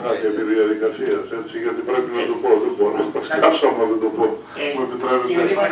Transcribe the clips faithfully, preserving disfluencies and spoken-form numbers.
κάτι επί διαδικασίας, έτσι, γιατί πρέπει να το πω, δεν μπορώ να σκάσω άμα δεν το πω. Μου επιτρέπετε.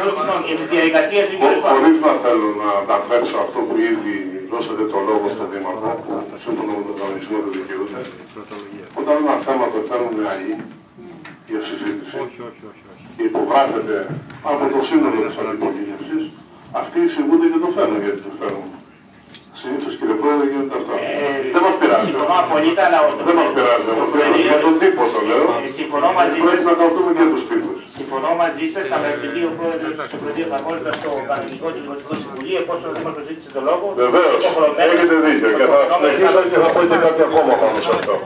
Χωρίς να θέλω να αναφέρσω αυτό που ήδη δώσατε το λόγο στο Δήμαρχο, που σύμφωνα με τον κανονισμό δεν δικαιούται, όταν ένα θέμα το φέρνουν νεοί για συζήτηση, υπογράφεται από το σύνολο της αντιπολίτευσης, αυτοί εισηγούνται και το φέρνουν γιατί το φέρνουν. Συνήθως, κύριε Πρόεδρε, γίνεται αυτό. Ε, δεν μας πειράζει. Συμφωνώ απολύτω, αλλά δεν μας πειράζει. Για τον τύπο το λέω. Ε, συμφωνώ μαζί σας. Πρέπει να κρατούμε και τους τύπους. Συμφωνώ μαζί σας, αλλά επειδή ο Πρόεδρος του Προεδρείου εφαρμόζεται στο Κανονισμό του Δημοτικού Συμβουλίου, εφόσον ο Δήμαρχος ζήτησε το λόγο. Βεβαίως. Έχετε δίκιο. Και θα συνεχίσω και θα πω και κάτι ακόμα πάνω σε αυτό.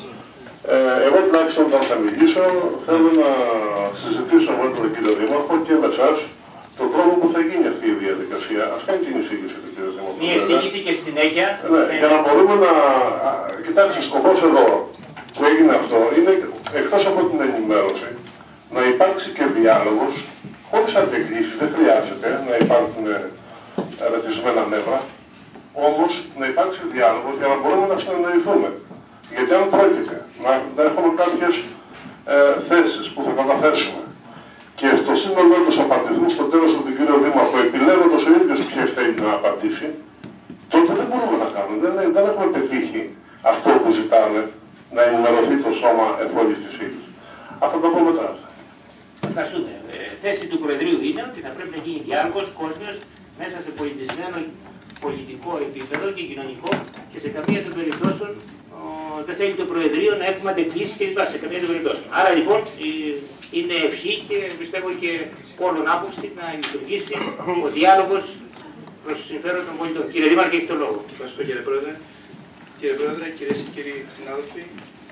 Ε, εγώ τουλάχιστον όταν θα μιλήσω θέλω να συζητήσω με τον κύριο Δήμαρχο και με εσάς τον τρόπο που θα γίνει αυτή η διαδικασία. Ας κάνει την εισήγηση του κύριου Δήμαρχου. Μια εισήγηση και στη συνέχεια. Ναι, για να μπορούμε να. Κοιτάξτε, σκοπός εδώ που έγινε αυτό είναι εκτός από την ενημέρωση να υπάρξει και διάλογος χωρίς αντεκκλήσεις. Δεν χρειάζεται να υπάρχουν ρεθισμένα νεύρα. Όμως να υπάρξει διάλογος για να μπορούμε να συνεννοηθούμε. Γιατί αν πρόκειται να, να έχουμε κάποιες ε, θέσεις που θα καταθέσουμε και στο σύνολό τους απαντηθούν στο τέλος από τον κύριο Δήμαρχο, επιλέγοντας ο ίδιος ποιες θέλει να απαντήσει, τότε δεν μπορούμε να κάνουμε. Δεν, δεν έχουμε πετύχει αυτό που ζητάνε, να ενημερωθεί το σώμα εφόλης της ύλης. Αυτό το πω μετά. Ευχαριστούμε. Ε, θέση του Προεδρείου είναι ότι θα πρέπει να γίνει διάλογος κόσμιος μέσα σε πολιτισμένο πολιτικό επίπεδο και κοινωνικό και σε καμία των περιπτώσεων δεν θέλει το Προεδρείο να έχουμε αντεκκλήσεις και λοιπά σε καμία των περιπτώσεων. Άρα λοιπόν είναι ευχή και πιστεύω και όλων άποψη να λειτουργήσει ο διάλογος προς το συμφέρον των πολιτών. Κύριε Δήμαρχε, έχει το λόγο. Ευχαριστώ κύριε Πρόεδρε. Κύριε Πρόεδρε, κυρίες και κύριοι συνάδελφοι,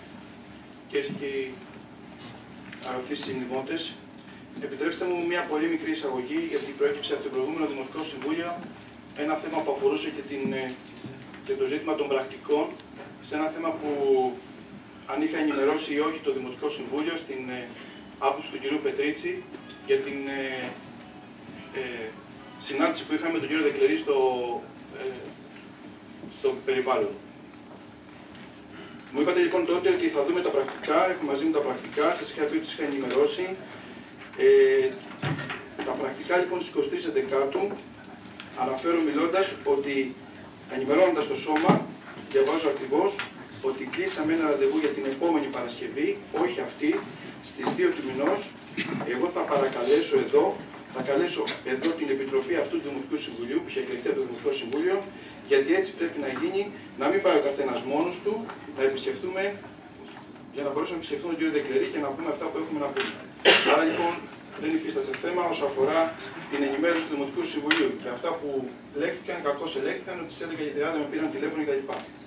κυρίες και κύριοι αγαπητοί συνδημότες, επιτρέψτε μου μια πολύ μικρή εισαγωγή, γιατί προέκυψε από το προηγούμενο Δημοτικό Συμβούλιο ένα θέμα που αφορούσε και, την, και το ζήτημα των πρακτικών, σε ένα θέμα που αν είχα ενημερώσει ή όχι το Δημοτικό Συμβούλιο στην ε, άποψη του κυρίου Πετρίτσι για την ε, ε, συνάντηση που είχαμε με τον κύριο Δεκλερή στο, ε, στο περιβάλλον. Μου είπατε λοιπόν τότε ότι θα δούμε τα πρακτικά, έχω μαζί μου τα πρακτικά, σας είχα πει ότι σας είχα ενημερώσει. Ε, τα πρακτικά λοιπόν στις εικοστή Δεκάτου αναφέρω μιλώντας ότι ενημερώνοντας το σώμα, διαβάζω ακριβώς ότι κλείσαμε ένα ραντεβού για την επόμενη Παρασκευή, όχι αυτή, στις δύο του μηνός. Εγώ θα παρακαλέσω εδώ, θα καλέσω εδώ την Επιτροπή αυτού του Δημοτικού Συμβουλίου, που είχε εκλεγεί από το Δημοτικό Συμβούλιο, γιατί έτσι πρέπει να γίνει, να μην πάει ο καθένας μόνος του, να επισκεφτούμε, για να μπορέσουμε να επισκεφτούμε τον κύριο Δεκλερή και να πούμε αυτά που έχουμε να πούμε. Άρα λοιπόν δεν υφίσταται θέμα όσο αφορά την ενημέρωση του Δημοτικού Συμβουλίου. Και αυτά που λέχθηκαν, κακώς ελέγχθηκαν, ότι στις έντεκα και τριάντα με πήραν τηλέφωνο κτλ.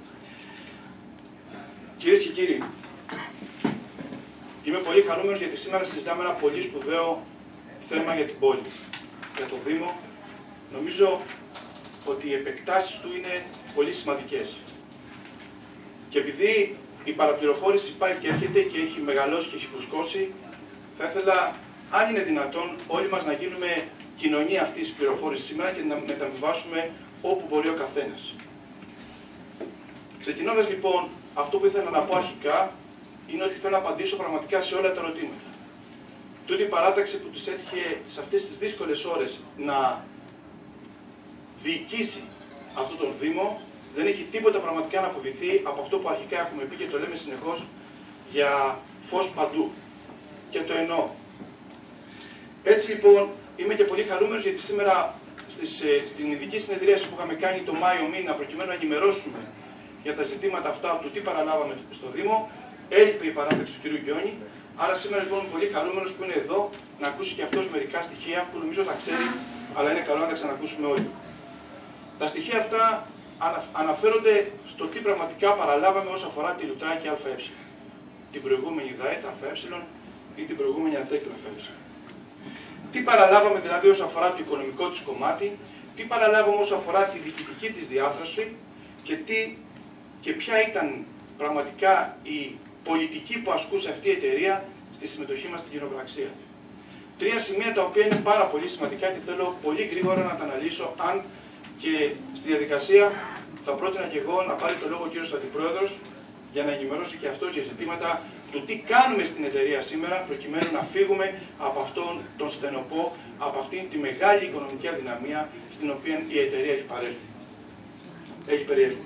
Κυρίες και κύριοι, είμαι πολύ χαρούμενος γιατί σήμερα συζητάμε ένα πολύ σπουδαίο θέμα για την πόλη, για το Δήμο. Νομίζω ότι οι επεκτάσεις του είναι πολύ σημαντικές. Και επειδή η παραπληροφόρηση πάει και έρχεται και έχει μεγαλώσει και έχει φουσκώσει, θα ήθελα, αν είναι δυνατόν, όλοι μας να γίνουμε κοινωνία αυτής της πληροφόρησης σήμερα και να μεταβιβάσουμε όπου μπορεί ο καθένας. Ξεκινώντας λοιπόν, αυτό που ήθελα να πω αρχικά είναι ότι θέλω να απαντήσω πραγματικά σε όλα τα ερωτήματα. Τούτη η παράταξη που τους έτυχε σε αυτές τις δύσκολες ώρες να διοικήσει αυτόν τον Δήμο, δεν έχει τίποτα πραγματικά να φοβηθεί από αυτό που αρχικά έχουμε πει και το λέμε συνεχώς για φως παντού. Και το εννοώ. Έτσι λοιπόν είμαι και πολύ χαρούμενος γιατί σήμερα στις, στην ειδική συνεδρίαση που είχαμε κάνει το Μάιο μήνα προκειμένου να ενημερώσουμε για τα ζητήματα αυτά του τι παραλάβαμε στο Δήμο, έλειπε η παράταξη του κ. Γιώνη. Άρα σήμερα λοιπόν είμαι πολύ χαρούμενος που είναι εδώ να ακούσει και αυτός μερικά στοιχεία που νομίζω τα ξέρει, αλλά είναι καλό να τα ξανακούσουμε όλοι. Τα στοιχεία αυτά αναφέρονται στο τι πραγματικά παραλάβαμε όσον αφορά τη Λουτράκη ΑΕ, την προηγούμενη ΔΑΕΤ ΑΕ ή την προηγούμενη ΑΤΕΚ ΑΕ. Τι παραλάβαμε δηλαδή όσον αφορά το οικονομικό της κομμάτι, τι παραλάβαμε όσον αφορά τη διοικητική της διάθραση και, τι, και ποια ήταν πραγματικά η πολιτική που ασκούσε αυτή η εταιρεία στη συμμετοχή μας στην κοινοπραξία. Τρία σημεία τα οποία είναι πάρα πολύ σημαντικά και θέλω πολύ γρήγορα να τα αναλύσω, αν και στη διαδικασία θα πρότεινα και εγώ να πάρει το λόγο ο κύριος Αντιπρόεδρος για να ενημερώσει και αυτός για ζητήματα του τι κάνουμε στην εταιρεία σήμερα, προκειμένου να φύγουμε από αυτόν τον στενοπό, από αυτήν τη μεγάλη οικονομική αδυναμία στην οποία η εταιρεία έχει παρέλθει. Έχει περιέλθει.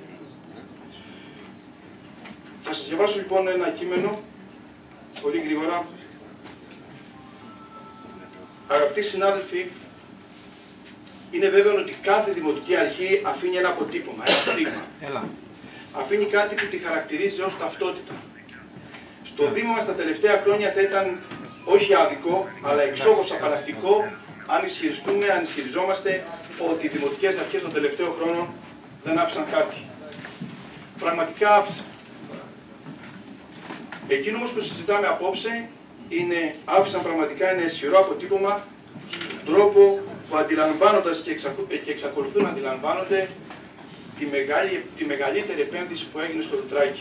Θα σας διαβάσω λοιπόν ένα κείμενο, πολύ γρήγορα. Αγαπητοί συνάδελφοι, είναι βέβαιο ότι κάθε δημοτική αρχή αφήνει ένα αποτύπωμα, ένα στίγμα. Έλα. Αφήνει κάτι που τη χαρακτηρίζει ως ταυτότητα. Στο Δήμο μας τα τελευταία χρόνια θα ήταν όχι άδικο, αλλά εξόχως απαλλακτικό αν ισχυριστούμε, αν ισχυριζόμαστε ότι οι δημοτικές αρχές των τελευταίων χρόνων δεν άφησαν κάτι. Πραγματικά άφησαν. Εκείνο όμως που συζητάμε απόψε είναι, άφησαν πραγματικά ένα ισχυρό αποτύπωμα στον τρόπο που αντιλαμβάνοντας και, εξακολου... και εξακολουθούν να αντιλαμβάνονται τη, μεγάλη... τη μεγαλύτερη επένδυση που έγινε στο Λουτράκι.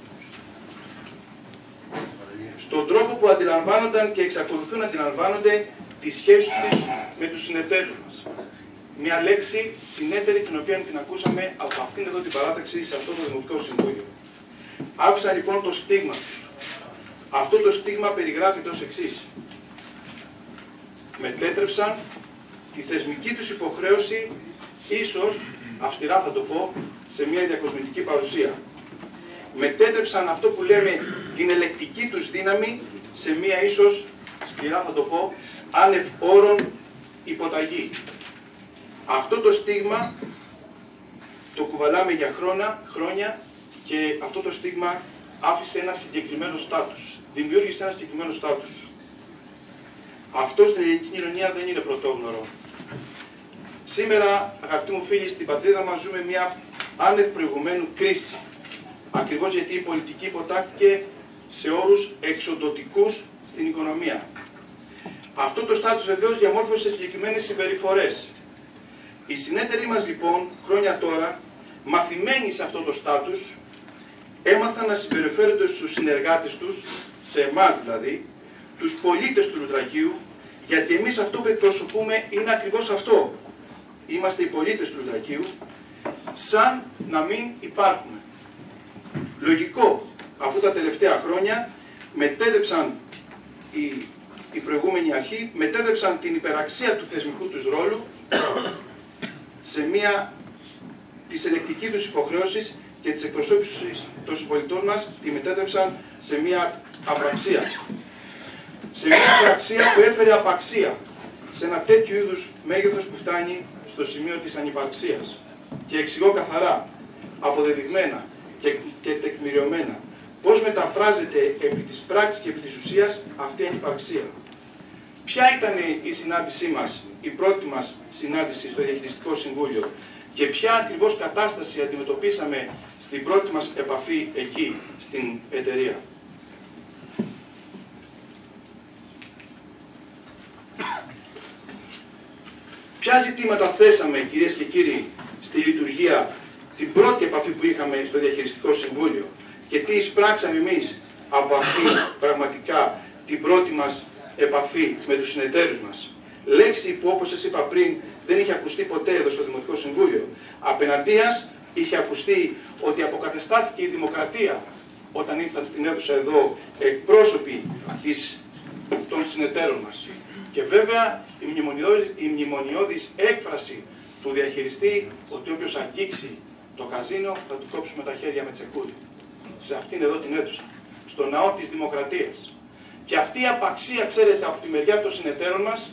Στον τρόπο που αντιλαμβάνονταν και εξακολουθούν να αντιλαμβάνονται τις σχέσεις τους με τους συνεταίρους μας. Μια λέξη συνέτερη την οποία την ακούσαμε από αυτήν εδώ την παράταξη σε αυτό το Δημοτικό Συμβούλιο. Άφησαν λοιπόν το στίγμα τους. Αυτό το στίγμα περιγράφεται ως εξής. Μετέτρεψαν τη θεσμική τους υποχρέωση, ίσως, αυστηρά θα το πω, σε μια διακοσμητική παρουσία. Μετέτρεψαν αυτό που λέμε την ελεκτική τους δύναμη σε μια ίσως, σκληρά θα το πω, άνευ όρων υποταγή. Αυτό το στίγμα το κουβαλάμε για χρόνια, χρόνια και αυτό το στίγμα άφησε ένα συγκεκριμένο στάτους. Δημιούργησε ένα συγκεκριμένο στάτους. Αυτό στην ελληνική κοινωνία δεν είναι πρωτόγνωρο. Σήμερα, αγαπητοί μου φίλοι, στην πατρίδα μας ζούμε μια άνευ προηγουμένου κρίση. Ακριβώς γιατί η πολιτική υποτάχθηκε σε όρους εξοντωτικούς στην οικονομία. Αυτό το στάτους βεβαίως διαμόρφωσε συγκεκριμένες συμπεριφορές. Οι συνέτεροι μας λοιπόν, χρόνια τώρα, μαθημένοι σε αυτό το στάτους, έμαθαν να συμπεριφέρονται στους συνεργάτες τους, σε εμάς δηλαδή, τους πολίτες του Λουτρακίου, γιατί εμείς αυτό που εκπροσωπούμε είναι ακριβώς αυτό. Είμαστε οι πολίτες του Λουτρακίου, σαν να μην υπάρχουμε. Λογικό, αφού τα τελευταία χρόνια μετέτρεψαν οι, η προηγούμενη αρχή, μετέτρεψαν την υπεραξία του θεσμικού τους ρόλου σε μια της ελεκτική τους υποχρέωσης και της εκπροσώπησης των συμπολιτών μας τη μετέτρεψαν σε μια απραξία. Σε μια απραξία που έφερε απαξία, σε ένα τέτοιο είδους μέγεθος που φτάνει στο σημείο της ανυπαρξίας. Και εξηγώ καθαρά, αποδεδειγμένα και, και τεκμηριωμένα, πώς μεταφράζεται επί της πράξης και επί της ουσίας αυτή η ανυπαρξία. Ποια ήταν η συνάντησή μας, η πρώτη μας συνάντηση στο Διαχειριστικό Συμβούλιο και ποια ακριβώς κατάσταση αντιμετωπίσαμε στην πρώτη μας επαφή εκεί, στην εταιρεία. Ποια ζητήματα θέσαμε, κυρίες και κύριοι, στη λειτουργία την πρώτη επαφή που είχαμε στο Διαχειριστικό Συμβούλιο και τι εισπράξαμε εμείς από αυτή πραγματικά την πρώτη μας επαφή με τους συνεταίρους μας. Λέξη που, όπως σας είπα πριν, δεν είχε ακουστεί ποτέ εδώ στο Δημοτικό Συμβούλιο. Απέναντίας είχε ακουστεί ότι αποκαταστάθηκε η δημοκρατία όταν ήρθαν στην αίθουσα εδώ εκπρόσωποι της, των συνεταίρων μας. Και βέβαια η μνημονιώδης, η μνημονιώδης έκφραση του διαχειριστή ότι όποιος αγγίξει το καζίνο θα του κόψουμε τα χέρια με τσεκούρι. Σε αυτήν εδώ την αίθουσα. Στο ναό της δημοκρατίας. Και αυτή η απαξία, ξέρετε, από τη μεριά των συνεταίρων μας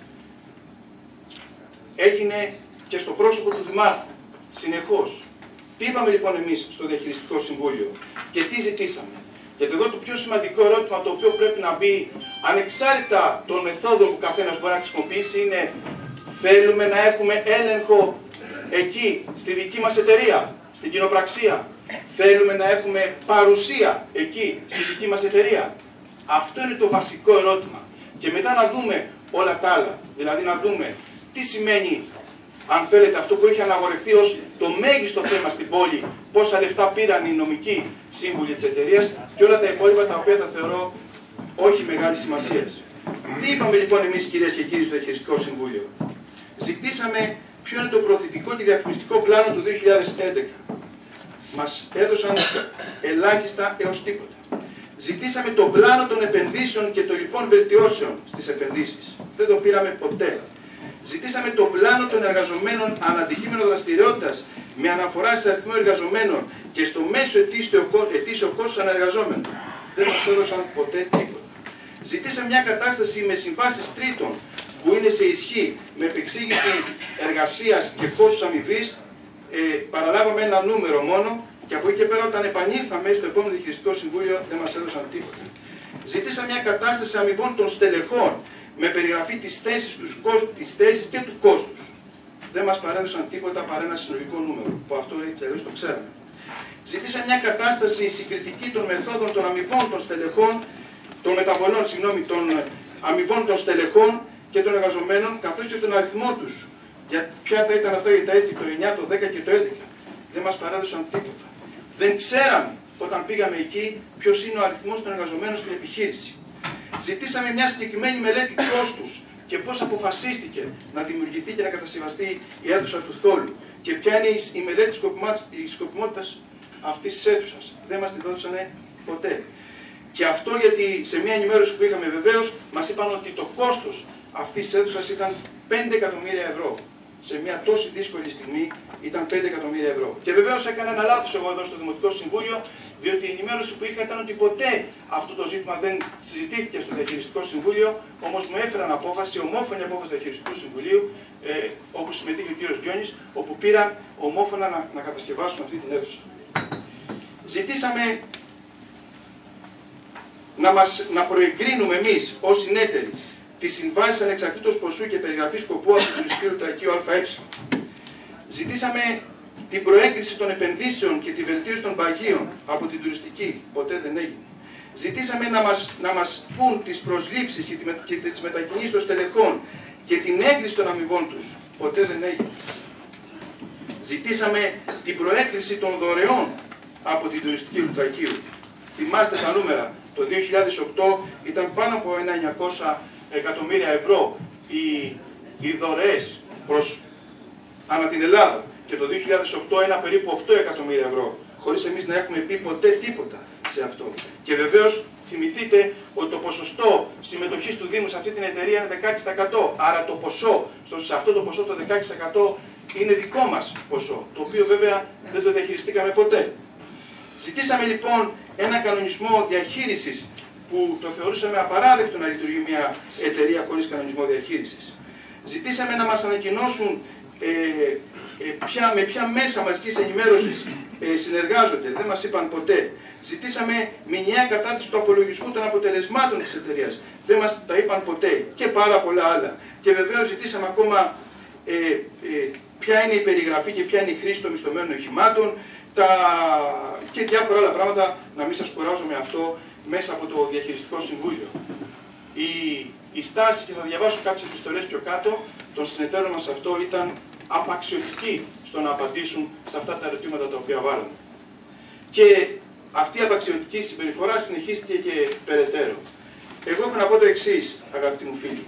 έγινε και στο πρόσωπο του Δημάρχου. Συνεχώς. Τι είπαμε λοιπόν εμείς στο Διαχειριστικό Συμβούλιο και τι ζητήσαμε. Γιατί εδώ το πιο σημαντικό ερώτημα το οποίο πρέπει να μπει ανεξάρτητα των μεθόδων που καθένας μπορεί να χρησιμοποιήσει είναι θέλουμε να έχουμε έλεγχο εκεί στη δική μας εταιρεία, στην κοινοπραξία. Θέλουμε να έχουμε παρουσία εκεί στη δική μας εταιρεία. Αυτό είναι το βασικό ερώτημα. Και μετά να δούμε όλα τα άλλα. Δηλαδή να δούμε τι σημαίνει, αν θέλετε, αυτό που έχει αναγορευτεί ως το μέγιστο θέμα στην πόλη, πόσα λεφτά πήραν οι νομικοί σύμβουλοι της εταιρείας και όλα τα υπόλοιπα τα οποία τα θεωρώ όχι μεγάλη σημασία. Τι είπαμε λοιπόν εμείς, κυρίες και κύριοι, στο Διαχειριστικό Συμβούλιο. Ζητήσαμε ποιο είναι το προωθητικό και διαφημιστικό πλάνο του δύο χιλιάδες έντεκα. μας έδωσαν ελάχιστα έως τίποτα. Ζητήσαμε το πλάνο των επενδύσεων και των λοιπόν βελτιώσεων στις επενδύσεις. Δεν το πήραμε ποτέ. Ζητήσαμε το πλάνο των εργαζομένων αναντικείμενο δραστηριότητας με αναφορά σε αριθμό εργαζομένων και στο μέσο ετήσιο κόστος ανεργαζόμενων. Δεν μας έδωσαν ποτέ τίποτα. Ζητήσαμε μια κατάσταση με συμβάσεις τρίτων που είναι σε ισχύ με επεξήγηση εργασίας και κόστους αμοιβής. Ε, παραλάβαμε ένα νούμερο μόνο και από εκεί και πέρα όταν επανήλθαμε στο επόμενο διαχειριστικό συμβούλιο δεν μας έδωσαν τίποτα. Ζητήσαμε μια κατάσταση αμοιβών των στελεχών με περιγραφή της θέσης, τους κόστους, της θέσης και του κόστους. Δεν μας παρέδωσαν τίποτα παρά ένα συνολικό νούμερο, που αυτό έτσι αλλιώς το ξέραμε. Ζητήσαμε μια κατάσταση συγκριτική των μεθόδων των αμοιβών των στελεχών, των μεταβολών, συγγνώμη, των αμοιβών των στελεχών και των εργαζομένων, καθώς και τον αριθμό τους. Για ποια θα ήταν αυτά για τα έτη το εννιά, το δέκα και το έντεκα. Δεν μας παρέδωσαν τίποτα. Δεν ξέραμε όταν πήγαμε εκεί ποιος είναι ο αριθμός των εργαζομένων στην επιχείρηση. Ζητήσαμε μια συγκεκριμένη μελέτη κόστους και πώς αποφασίστηκε να δημιουργηθεί και να κατασκευαστεί η αίθουσα του Θόλου και ποια είναι η μελέτη σκοπιμότητας αυτής της αίθουσας. Δεν μας την δώσανε ποτέ. Και αυτό γιατί σε μια ενημέρωση που είχαμε βεβαίως μας είπαν ότι το κόστος αυτής της αίθουσας ήταν πέντε εκατομμύρια ευρώ. Σε μια τόση δύσκολη στιγμή ήταν πέντε εκατομμύρια ευρώ. Και βεβαίως έκανα ένα λάθος εγώ εδώ στο Δημοτικό Συμβούλιο, διότι η ενημέρωση που είχα ήταν ότι ποτέ αυτό το ζήτημα δεν συζητήθηκε στο Διαχειριστικό Συμβούλιο, όμως μου έφεραν απόφαση, ομόφωνη απόφαση του Διαχειριστικού Συμβουλίου, ε, όπου συμμετείχε ο κύριος Γκιόνης, όπου πήραν ομόφωνα να, να κατασκευάσουν αυτή την αίθουσα. Ζητήσαμε να, μας, να προεγκρίνουμε εμείς ως συνέτεροι τις συμβάσεις ανεξαρτήτως ποσού και περιγραφή σκοπού από το τουριστικό λουτρακείο ΑΕ. Ζητήσαμε την προέγκριση των επενδύσεων και τη βελτίωση των παγίων από την τουριστική. Ποτέ δεν έγινε. Ζητήσαμε να μας, να μας πούν τις προσλήψεις και, τη, και τις μετακινήσεις των στελεχών και την έγκριση των αμοιβών τους. Ποτέ δεν έγινε. Ζητήσαμε την προέγκριση των δωρεών από την τουριστική λουτρακείο. Θυμάστε τα νούμερα. Το δύο χιλιάδες οκτώ ήταν πάνω από εννιακόσια εκατομμύρια ευρώ οι, οι δωρεές προς ανά την Ελλάδα και το δύο χιλιάδες οκτώ ένα περίπου οκτώ εκατομμύρια ευρώ, χωρίς εμείς να έχουμε πει ποτέ τίποτα σε αυτό. Και βεβαίως θυμηθείτε ότι το ποσοστό συμμετοχής του Δήμου σε αυτή την εταιρεία είναι δεκαέξι τοις εκατό, άρα το ποσό, σε αυτό το ποσό το δεκαέξι τοις εκατό είναι δικό μας ποσό, το οποίο βέβαια δεν το διαχειριστήκαμε ποτέ. Ζητήσαμε λοιπόν ένα κανονισμό διαχείρισης που το θεωρούσαμε απαράδεκτο να λειτουργεί μια εταιρεία χωρίς κανονισμό διαχείρισης. Ζητήσαμε να μας ανακοινώσουν ε, ε, ποια, με ποια μέσα μαζικής ενημέρωσης ε, συνεργάζονται. Δεν μας είπαν ποτέ. Ζητήσαμε μηνιαία κατάθεση του απολογισμού των αποτελεσμάτων της εταιρείας. Δεν μας τα είπαν ποτέ. Και πάρα πολλά άλλα. Και βεβαίως ζητήσαμε ακόμα ε, ε, ποια είναι η περιγραφή και ποια είναι η χρήση των μισθωμένων οχημάτων τα... και διάφορα άλλα πράγματα. Να μην σας κουράζω με αυτό μέσα από το Διαχειριστικό Συμβούλιο. Η, η στάση, και θα διαβάσω κάποιες επιστολές πιο κάτω, των συνεταίρων μας αυτό ήταν απαξιωτική στο να απαντήσουν σε αυτά τα ερωτήματα τα οποία βάλαμε. Και αυτή η απαξιωτική συμπεριφορά συνεχίστηκε και περαιτέρω. Εγώ έχω να πω το εξής, αγαπητοί μου φίλοι.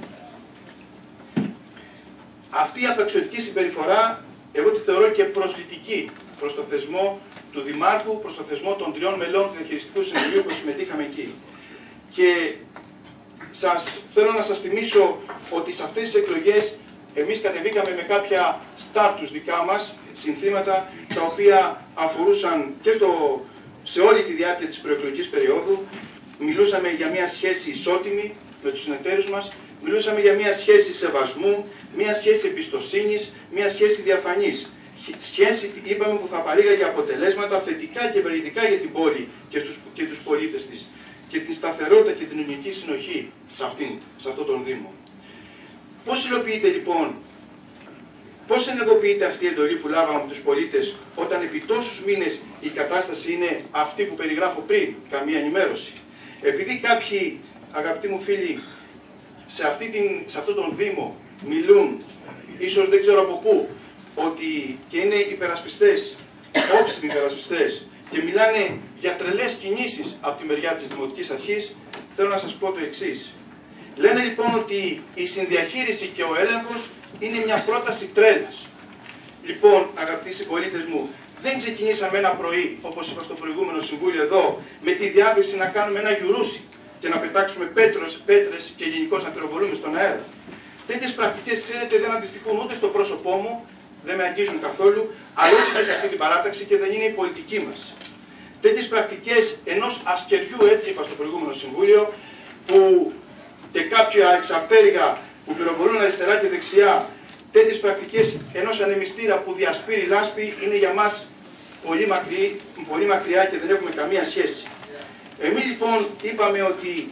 Αυτή η απαξιωτική συμπεριφορά, εγώ τη θεωρώ και προσβλητική προς το θεσμό του Δημάρχου, προς το θεσμό των τριών μελών του Διαχειριστικού Συμβουλίου που συμμετείχαμε εκεί. Και σας, θέλω να σας θυμίσω ότι σε αυτές τις εκλογές εμείς κατεβήκαμε με κάποια στάτους δικά μας, συνθήματα, τα οποία αφορούσαν και στο, σε όλη τη διάρκεια της προεκλογικής περίοδου. Μιλούσαμε για μια σχέση ισότιμη με τους συνεταίρους μας, μιλούσαμε για μια σχέση σεβασμού, μια σχέση εμπιστοσύνης, μια σχέση διαφανής. Σχέση, είπαμε, που θα παρήγαγε αποτελέσματα θετικά και ευεργετικά για την πόλη και, στους, και τους πολίτες της και τη σταθερότητα και την uniική συνοχή σε, αυτήν, σε αυτόν τον Δήμο. Πώς υλοποιείται λοιπόν, πώς ενεργοποιείται αυτή η εντολή που λάβαμε από τους πολίτες όταν επί τόσους μήνες η κατάσταση είναι αυτή που περιγράφω πριν, καμία ενημέρωση. Επειδή κάποιοι, αγαπητοί μου φίλοι, σε, αυτή την, σε αυτόν τον Δήμο μιλούν, ίσως δεν ξέρω από πού, ότι και είναι υπερασπιστές, όψιμοι υπερασπιστές και μιλάνε για τρελές κινήσεις από τη μεριά της Δημοτικής Αρχής, θέλω να σας πω το εξής. Λένε λοιπόν ότι η συνδιαχείριση και ο έλεγχος είναι μια πρόταση τρέλας. Λοιπόν, αγαπητοί συμπολίτες μου, δεν ξεκινήσαμε ένα πρωί, όπως είπα στο προηγούμενο συμβούλιο εδώ, με τη διάθεση να κάνουμε ένα γιουρούσι και να πετάξουμε πέτρες, πέτρες και γενικώς να πυροβολούμε στον αέρα. Τέτοιες πρακτικές, ξέρετε, δεν αντιστοιχούν ούτε στο πρόσωπό μου, δεν με αγγίζουν καθόλου, αλλά ούτε σε αυτή την παράταξη και δεν είναι η πολιτική μας. Τέτοιες πρακτικές ενός ασκεριού, έτσι είπα στο προηγούμενο συμβούλιο, που και κάποια εξαπτέρυγα που πυροβολούν αριστερά και δεξιά, τέτοιες πρακτικές ενός ανεμιστήρα που διασπείρει λάσπη είναι για μας πολύ, μακρύ, πολύ μακριά και δεν έχουμε καμία σχέση. Εμείς λοιπόν είπαμε ότι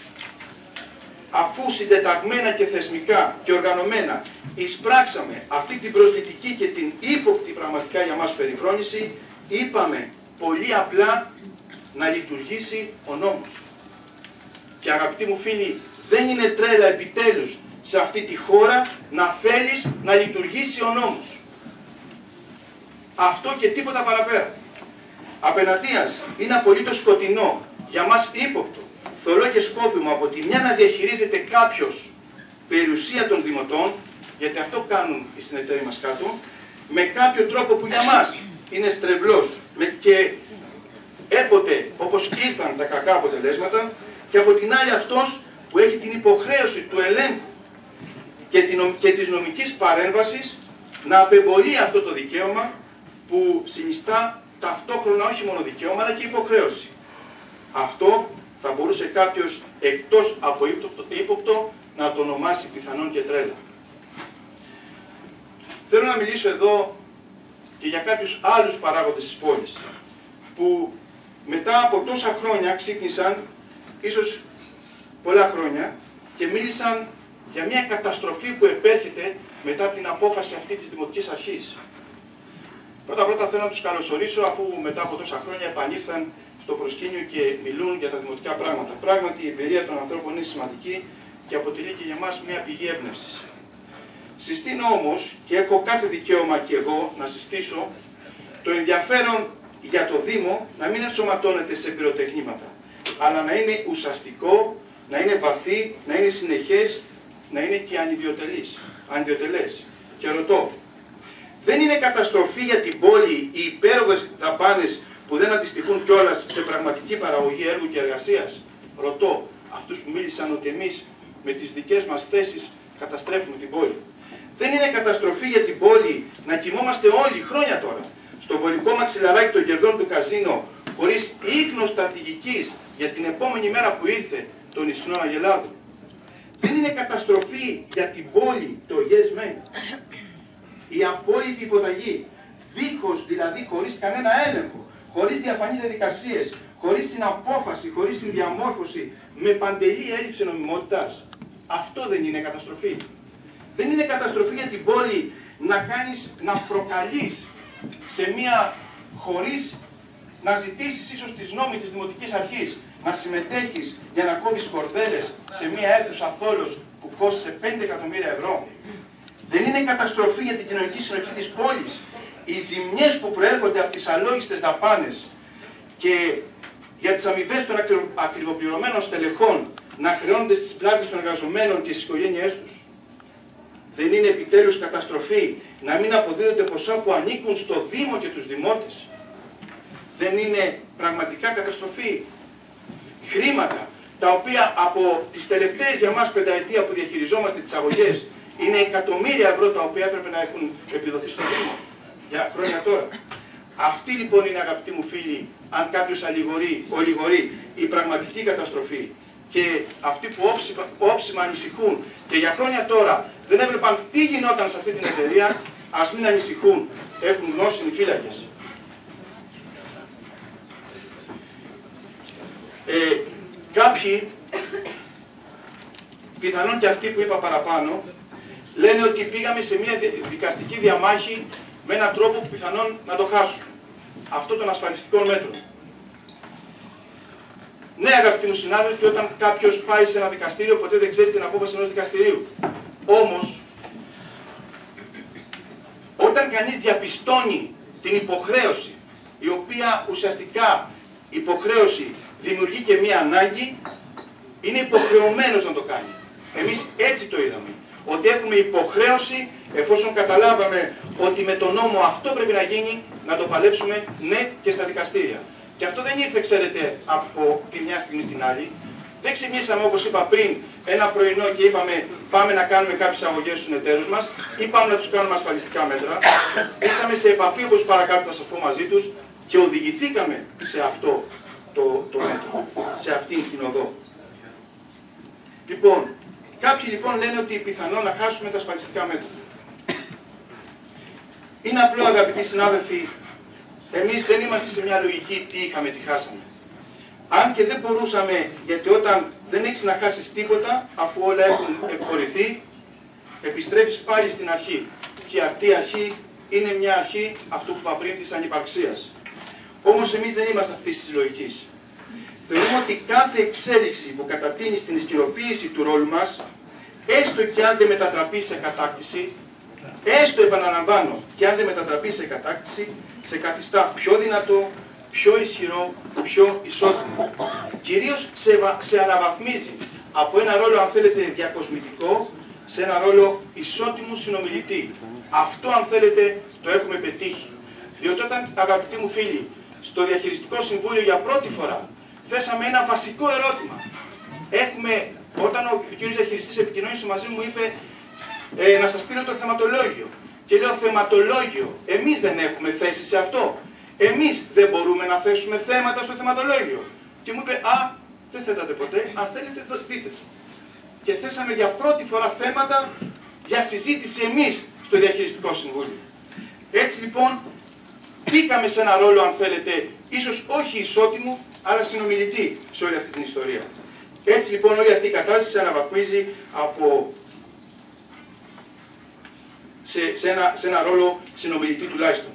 αφού συντεταγμένα και θεσμικά και οργανωμένα εισπράξαμε αυτή την προσλητική και την ύποπτη πραγματικά για μας περιφρόνηση, είπαμε πολύ απλά να λειτουργήσει ο νόμος. Και αγαπητοί μου φίλοι, δεν είναι τρέλα επιτέλους σε αυτή τη χώρα να θέλεις να λειτουργήσει ο νόμος. Αυτό και τίποτα παραπέρα. Απέναντίας είναι απολύτως σκοτεινό, για μας ύποπτο, θολό και σκόπιμο από τη μια να διαχειρίζεται κάποιος περιουσία των δημοτών, γιατί αυτό κάνουν οι συνεταίροι μας κάτω, με κάποιο τρόπο που για μας είναι στρεβλός και έποτε όπως ήρθαν τα κακά αποτελέσματα, και από την άλλη αυτός που έχει την υποχρέωση του ελέγχου και, την, και της νομικής παρέμβασης να απεμπολεί αυτό το δικαίωμα που συνιστά ταυτόχρονα όχι μόνο δικαίωμα αλλά και υποχρέωση. Αυτό θα μπορούσε κάποιος εκτός από ύποπτο να το ονομάσει πιθανόν και τρέλα. Θέλω να μιλήσω εδώ και για κάποιους άλλους παράγοντες της πόλης που μετά από τόσα χρόνια ξύπνησαν, ίσως πολλά χρόνια, και μίλησαν για μια καταστροφή που επέρχεται μετά από την απόφαση αυτή της Δημοτικής Αρχής. Πρώτα πρώτα θέλω να τους καλωσορίσω, αφού μετά από τόσα χρόνια επανήλθαν στο προσκήνιο και μιλούν για τα δημοτικά πράγματα. Πράγματι η εμπειρία των ανθρώπων είναι σημαντική και αποτελεί και για μας μια πηγή έμπνευσης. Συστήνω όμως, και έχω κάθε δικαίωμα και εγώ να συστήσω, το ενδιαφέρον για το Δήμο να μην ενσωματώνεται σε πυροτεχνήματα, αλλά να είναι ουσιαστικό, να είναι βαθύ, να είναι συνεχές, να είναι και ανιδιοτελές. Και ρωτώ, δεν είναι καταστροφή για την πόλη οι υπέρογες δαπάνες που δεν αντιστοιχούν κιόλας σε πραγματική παραγωγή έργου και εργασίας? Ρωτώ αυτούς που μίλησαν ότι εμείς με τις δικές μας θέσεις καταστρέφουμε την πόλη. Δεν είναι καταστροφή για την πόλη να κοιμόμαστε όλοι χρόνια τώρα στο βολικό μαξιλαράκι των κερδών του καζίνο, χωρίς ίχνος στρατηγικής για την επόμενη μέρα που ήρθε των ισχνών αγελάδων? Δεν είναι καταστροφή για την πόλη το yes men, η απόλυτη υποταγή, δίχως δηλαδή χωρίς κανένα έλεγχο, χωρίς διαφανείς διαδικασίες, χωρίς συναπόφαση, χωρίς συνδιαμόρφωση, με παντελή έλλειψη νομιμότητας? Αυτό δεν είναι καταστροφή? Δεν είναι καταστροφή για την πόλη να κάνεις, να προκαλείς σε μία, χωρίς να ζητήσεις ίσως τη γνώμη της Δημοτικής Αρχής, να συμμετέχεις για να κόβεις κορδέλες σε μία αίθουσα θόλος που κόστησε πέντε εκατομμύρια ευρώ? Δεν είναι καταστροφή για την κοινωνική συνοχή της πόλης οι ζημιές που προέρχονται από τις αλόγιστες δαπάνες και για τις αμοιβές των ακριβοπληρωμένων στελεχών να χρεώνονται στις πλάτες των εργαζομένων και στις οικογένειές τους? Δεν είναι επιτέλους καταστροφή να μην αποδίδονται ποσά που ανήκουν στο Δήμο και τους δημότες? Δεν είναι πραγματικά καταστροφή χρήματα τα οποία από τις τελευταίες για μας πενταετία που διαχειριζόμαστε τις αγωγές είναι εκατομμύρια ευρώ τα οποία έπρεπε να έχουν επιδοθεί στο Δήμο για χρόνια τώρα? Αυτή λοιπόν είναι, αγαπητοί μου φίλοι, αν κάποιος αλληγορεί, ολιγορεί, η πραγματική καταστροφή. Και αυτοί που όψιμα, όψιμα ανησυχούν και για χρόνια τώρα δεν έβλεπαν τι γινόταν σε αυτή την εταιρεία, ας μην ανησυχούν, έχουν γνώση οι φύλακες. Ε, κάποιοι, πιθανόν και αυτοί που είπα παραπάνω, λένε ότι πήγαμε σε μια δικαστική διαμάχη με έναν τρόπο που πιθανόν να το χάσουμε. Αυτό των ασφαλιστικών μέτρων. Ναι, αγαπητοί μου συνάδελφοι, όταν κάποιος πάει σε ένα δικαστήριο, ποτέ δεν ξέρει την απόφαση ενός δικαστηρίου. Όμως, όταν κανείς διαπιστώνει την υποχρέωση, η οποία ουσιαστικά υποχρέωση δημιουργεί και μία ανάγκη, είναι υποχρεωμένος να το κάνει. Εμείς έτσι το είδαμε. ότι έχουμε υποχρέωση, εφόσον καταλάβαμε ότι με τον νόμο αυτό πρέπει να γίνει, να το παλέψουμε ναι και στα δικαστήρια. Και αυτό δεν ήρθε, ξέρετε, από τη μια στιγμή στην άλλη. Δεν ξυπνήσαμε, όπως είπα πριν, ένα πρωινό και είπαμε πάμε να κάνουμε κάποιες αγωγές στους εταίρους μας ή πάμε να τους κάνουμε ασφαλιστικά μέτρα. Ήρθαμε σε επαφή, όπως παρακάτω θα σας πω, μαζί τους και οδηγηθήκαμε σε αυτό το, το μέτρο, σε αυτήν την οδό. Λοιπόν, κάποιοι λοιπόν λένε ότι πιθανόν να χάσουμε τα ασφαλιστικά μέτρα. Είναι απλό, αγαπητοί συνάδελφοι, εμείς δεν είμαστε σε μια λογική τι είχαμε, τι χάσαμε. Αν και δεν μπορούσαμε, γιατί όταν δεν έχεις να χάσεις τίποτα, αφού όλα έχουν εκχωρηθεί, επιστρέφεις πάλι στην αρχή. Και αυτή η αρχή είναι μια αρχή, αυτό που είπα πριν, της ανυπαρξίας. Όμως εμείς δεν είμαστε αυτής της λογικής. Θεωρούμε ότι κάθε εξέλιξη που κατατείνει στην ισχυροποίηση του ρόλου μας, έστω και αν δεν μετατραπεί σε κατάκτηση, έστω επαναλαμβάνω, και αν δεν μετατραπεί σε κατάκτηση, σε καθιστά πιο δυνατό, πιο ισχυρό, πιο ισότιμο. Κυρίως σε, σε αναβαθμίζει από ένα ρόλο, αν θέλετε, διακοσμητικό, σε ένα ρόλο ισότιμου συνομιλητή. Αυτό, αν θέλετε, το έχουμε πετύχει. Διότι όταν, αγαπητοί μου φίλοι, στο Διαχειριστικό Συμβούλιο για πρώτη φορά θέσαμε ένα βασικό ερώτημα. Έχουμε, όταν ο κύριος Διαχειριστής επικοινωνήσε μαζί μου, είπε ε, να σας στείλω το θεματολόγιο. Και λέω, θεματολόγιο, εμείς δεν έχουμε θέση σε αυτό. Εμείς δεν μπορούμε να θέσουμε θέματα στο θεματολόγιο. Και μου είπε, α, δεν θέτατε ποτέ, αν θέλετε δείτε. Και θέσαμε για πρώτη φορά θέματα για συζήτηση εμείς στο Διαχειριστικό Συμβούλιο. Έτσι λοιπόν, μπήκαμε σε ένα ρόλο, αν θέλετε, ίσως όχι ισότιμου, αλλά συνομιλητή σε όλη αυτή την ιστορία. Έτσι λοιπόν όλη αυτή η κατάσταση αναβαθμίζει από... σε, σε, ένα, σε ένα ρόλο συνομιλητή τουλάχιστον.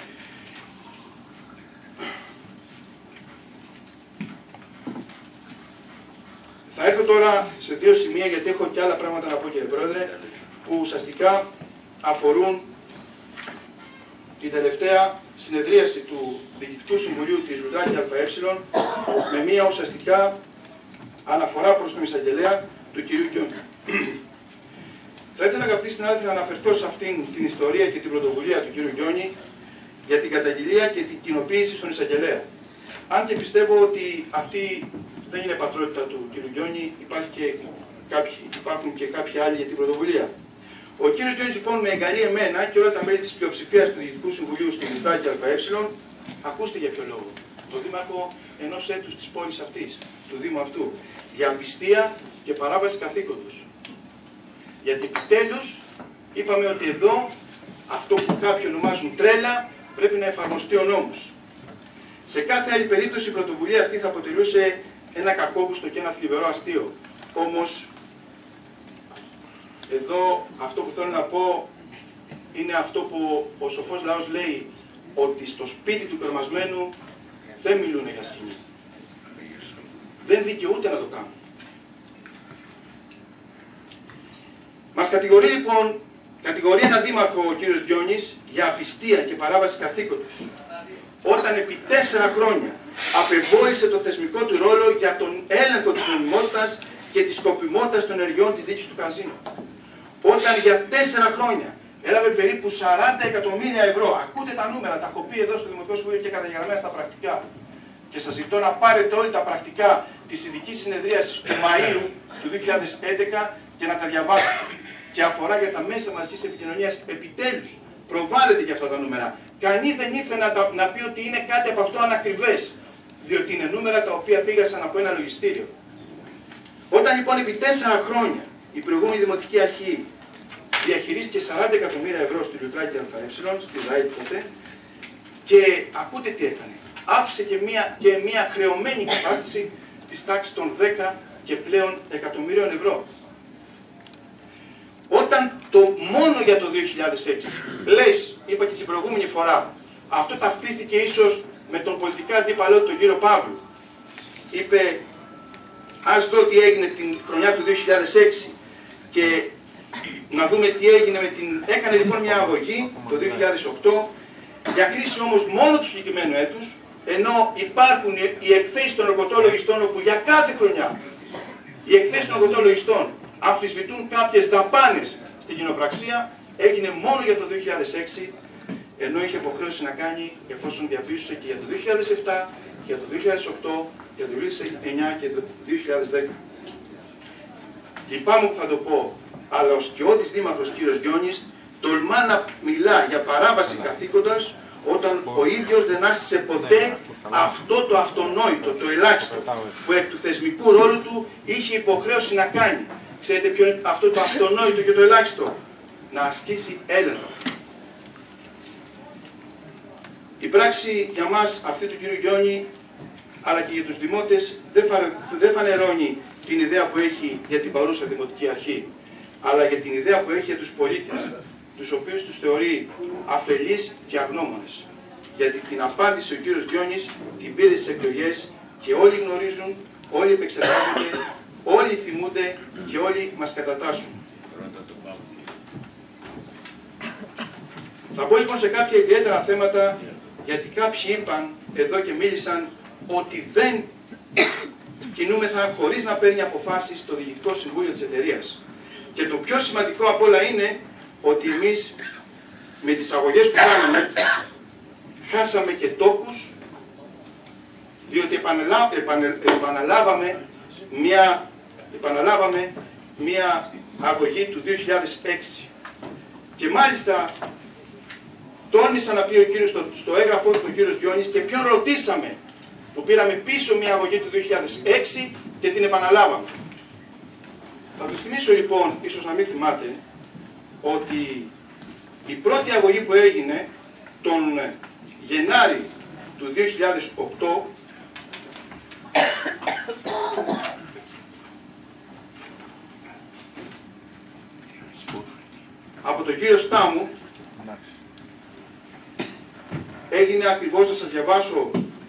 Θα έρθω τώρα σε δύο σημεία, γιατί έχω και άλλα πράγματα να πω, κύριε Πρόεδρε, που ουσιαστικά αφορούν την τελευταία συνεδρίαση του Διοικητικού Συμβουλίου της Λουτράκη ΑΕ με μία ουσιαστικά αναφορά προς τον εισαγγελέα του κυρίου Γκιόνη. Θα ήθελα, αγαπητοί συνάδελφοι, να αναφερθώ σε αυτήν την ιστορία και την πρωτοβουλία του κύριου Γκιόνη για την καταγγελία και την κοινοποίηση στον εισαγγελέα. Αν και πιστεύω ότι αυτή δεν είναι πατρότητα του κύριου Γκιόνη, υπάρχουν και κάποιοι άλλοι για την πρωτοβουλία. Ο κύριος Γκιόνης λοιπόν με εγκαλεί εμένα και όλα τα μέλη της πλειοψηφίας του Διοικητικού Συμβουλίου στην Λουτράκη ΑΕ, ακούστε για ποιο λόγο. Το δήμαρχο ενός έτους της πόλης αυτής, του Δήμου αυτού, για απιστία και παράβαση καθήκοντος. Γιατί επιτέλους είπαμε ότι εδώ αυτό που κάποιοι ονομάζουν τρέλα πρέπει να εφαρμοστεί ο νόμος. Σε κάθε άλλη περίπτωση η πρωτοβουλία αυτή θα αποτελούσε ένα κακόγουστο και ένα θλιβερό αστείο. Όμως εδώ αυτό που θέλω να πω είναι αυτό που ο σοφός λαός λέει, ότι στο σπίτι του κρεμασμένου δεν μιλούν για σκηνή. Δεν δικαιούται να το κάνουν. Μας κατηγορεί λοιπόν, κατηγορεί ένα δήμαρχο ο κύριος Γκιόνης για απιστία και παράβαση καθήκοντος, όταν επί τέσσερα χρόνια απεβόησε το θεσμικό του ρόλο για τον έλεγχο της νομιμότητας και της σκοπιμότητας των ενεργειών της δίκης του καζίνου. Όταν για τέσσερα χρόνια έλαβε περίπου σαράντα εκατομμύρια ευρώ. Ακούτε τα νούμερα, τα έχω πει εδώ στο Δημοτικό Συμβούλιο και καταγεγραμμένα στα πρακτικά. Και σας ζητώ να πάρετε όλοι τα πρακτικά της ειδικής συνεδρίασης του Μαΐου του δύο χιλιάδες έντεκα και να τα διαβάσετε. Και αφορά για τα μέσα μαζικής επικοινωνίας, επιτέλους προβάλλεται και αυτά τα νούμερα. Κανείς δεν ήρθε να, τα, να πει ότι είναι κάτι από αυτό ανακριβές, διότι είναι νούμερα τα οποία πήγασαν από ένα λογιστήριο. Όταν λοιπόν επί τέσσερα χρόνια η προηγούμενη Δημοτική Αρχή διαχειρίστηκε σαράντα εκατομμύρια ευρώ στη Λουτράκη ΑΕ, στη ΔΑΕ τότε, και ακούτε τι έκανε. Άφησε και μια, και μια χρεωμένη κατάσταση της τάξης των δέκα και πλέον εκατομμύριων ευρώ. Όταν το μόνο για το δύο χιλιάδες έξι, λες, είπα και την προηγούμενη φορά, αυτό ταυτίστηκε ίσως με τον πολιτικά αντίπαλό του, τον κύριο Παύλου. Είπε, ας δω τι έγινε την χρονιά του δύο χιλιάδες έξι και να δούμε τι έγινε με την... Έκανε λοιπόν μια αγωγή το δύο χιλιάδες οκτώ, για χρήση όμως μόνο του συγκεκριμένου έτους, ενώ υπάρχουν οι εκθέσεις των εργοτών λογιστών, όπου για κάθε χρονιά οι εκθέσεις των εργοτών λογιστών αμφισβητούν κάποιες δαπάνες στην κοινοπραξία έγινε μόνο για το δύο χιλιάδες έξι, ενώ είχε υποχρέωση να κάνει εφόσον διαπίστωσε και για το δύο χιλιάδες επτά, για το δύο χιλιάδες οκτώ, για το δύο χιλιάδες εννιά και το δύο χιλιάδες δέκα. Λυπάμαι που θα το πω, αλλά ο σκιώδης δήμαρχος κύριος Γκιόνης τολμά να μιλά για παράβαση καθήκοντας όταν ο ίδιος δεν άσκησε ποτέ αυτό το αυτονόητο, το ελάχιστο, που εκ του θεσμικού ρόλου του είχε υποχρέωση να κάνει. Ξέρετε ποιο είναι αυτό το αυτονόητο και το ελάχιστο? Να ασκήσει έλεγχο. Η πράξη για μας αυτή του κύριου Γκιόνη, αλλά και για τους δημότες, δεν φανερώνει την ιδέα που έχει για την παρούσα δημοτική αρχή, αλλά για την ιδέα που έχει για τους πολίτες, τους οποίους τους θεωρεί αφελείς και αγνώμονες. Γιατί την απάντηση ο κύριος Γκιόνης την πήρε στις εκλογές και όλοι γνωρίζουν, όλοι επεξεργάζονται, όλοι θυμούνται και όλοι μας κατατάσσουν. Θα πω λοιπόν σε κάποια ιδιαίτερα θέματα, γιατί κάποιοι είπαν εδώ και μίλησαν ότι δεν κινούμεθα χωρίς να παίρνει αποφάσεις στο Διοικητικό Συμβούλιο της εταιρείας. Και το πιο σημαντικό απ' όλα είναι ότι εμείς με τις αγωγές που κάναμε χάσαμε και τόκους, διότι επαναλά, επανε, επαναλάβαμε, μια, επαναλάβαμε μια αγωγή του δύο χιλιάδες έξι. Και μάλιστα τόλμησα να πει ο κύριος στο, στο έγγραφό του ο κύριος Γκιόνης και ποιον ρωτήσαμε που πήραμε πίσω μια αγωγή του δύο χιλιάδες έξι και την επαναλάβαμε. Θα του θυμίσω λοιπόν, ίσως να μην θυμάται, ότι η πρώτη αγωγή που έγινε τον Γενάρη του δύο χιλιάδες οκτώ από τον κύριο Στάμου έγινε ακριβώς, να σας διαβάσω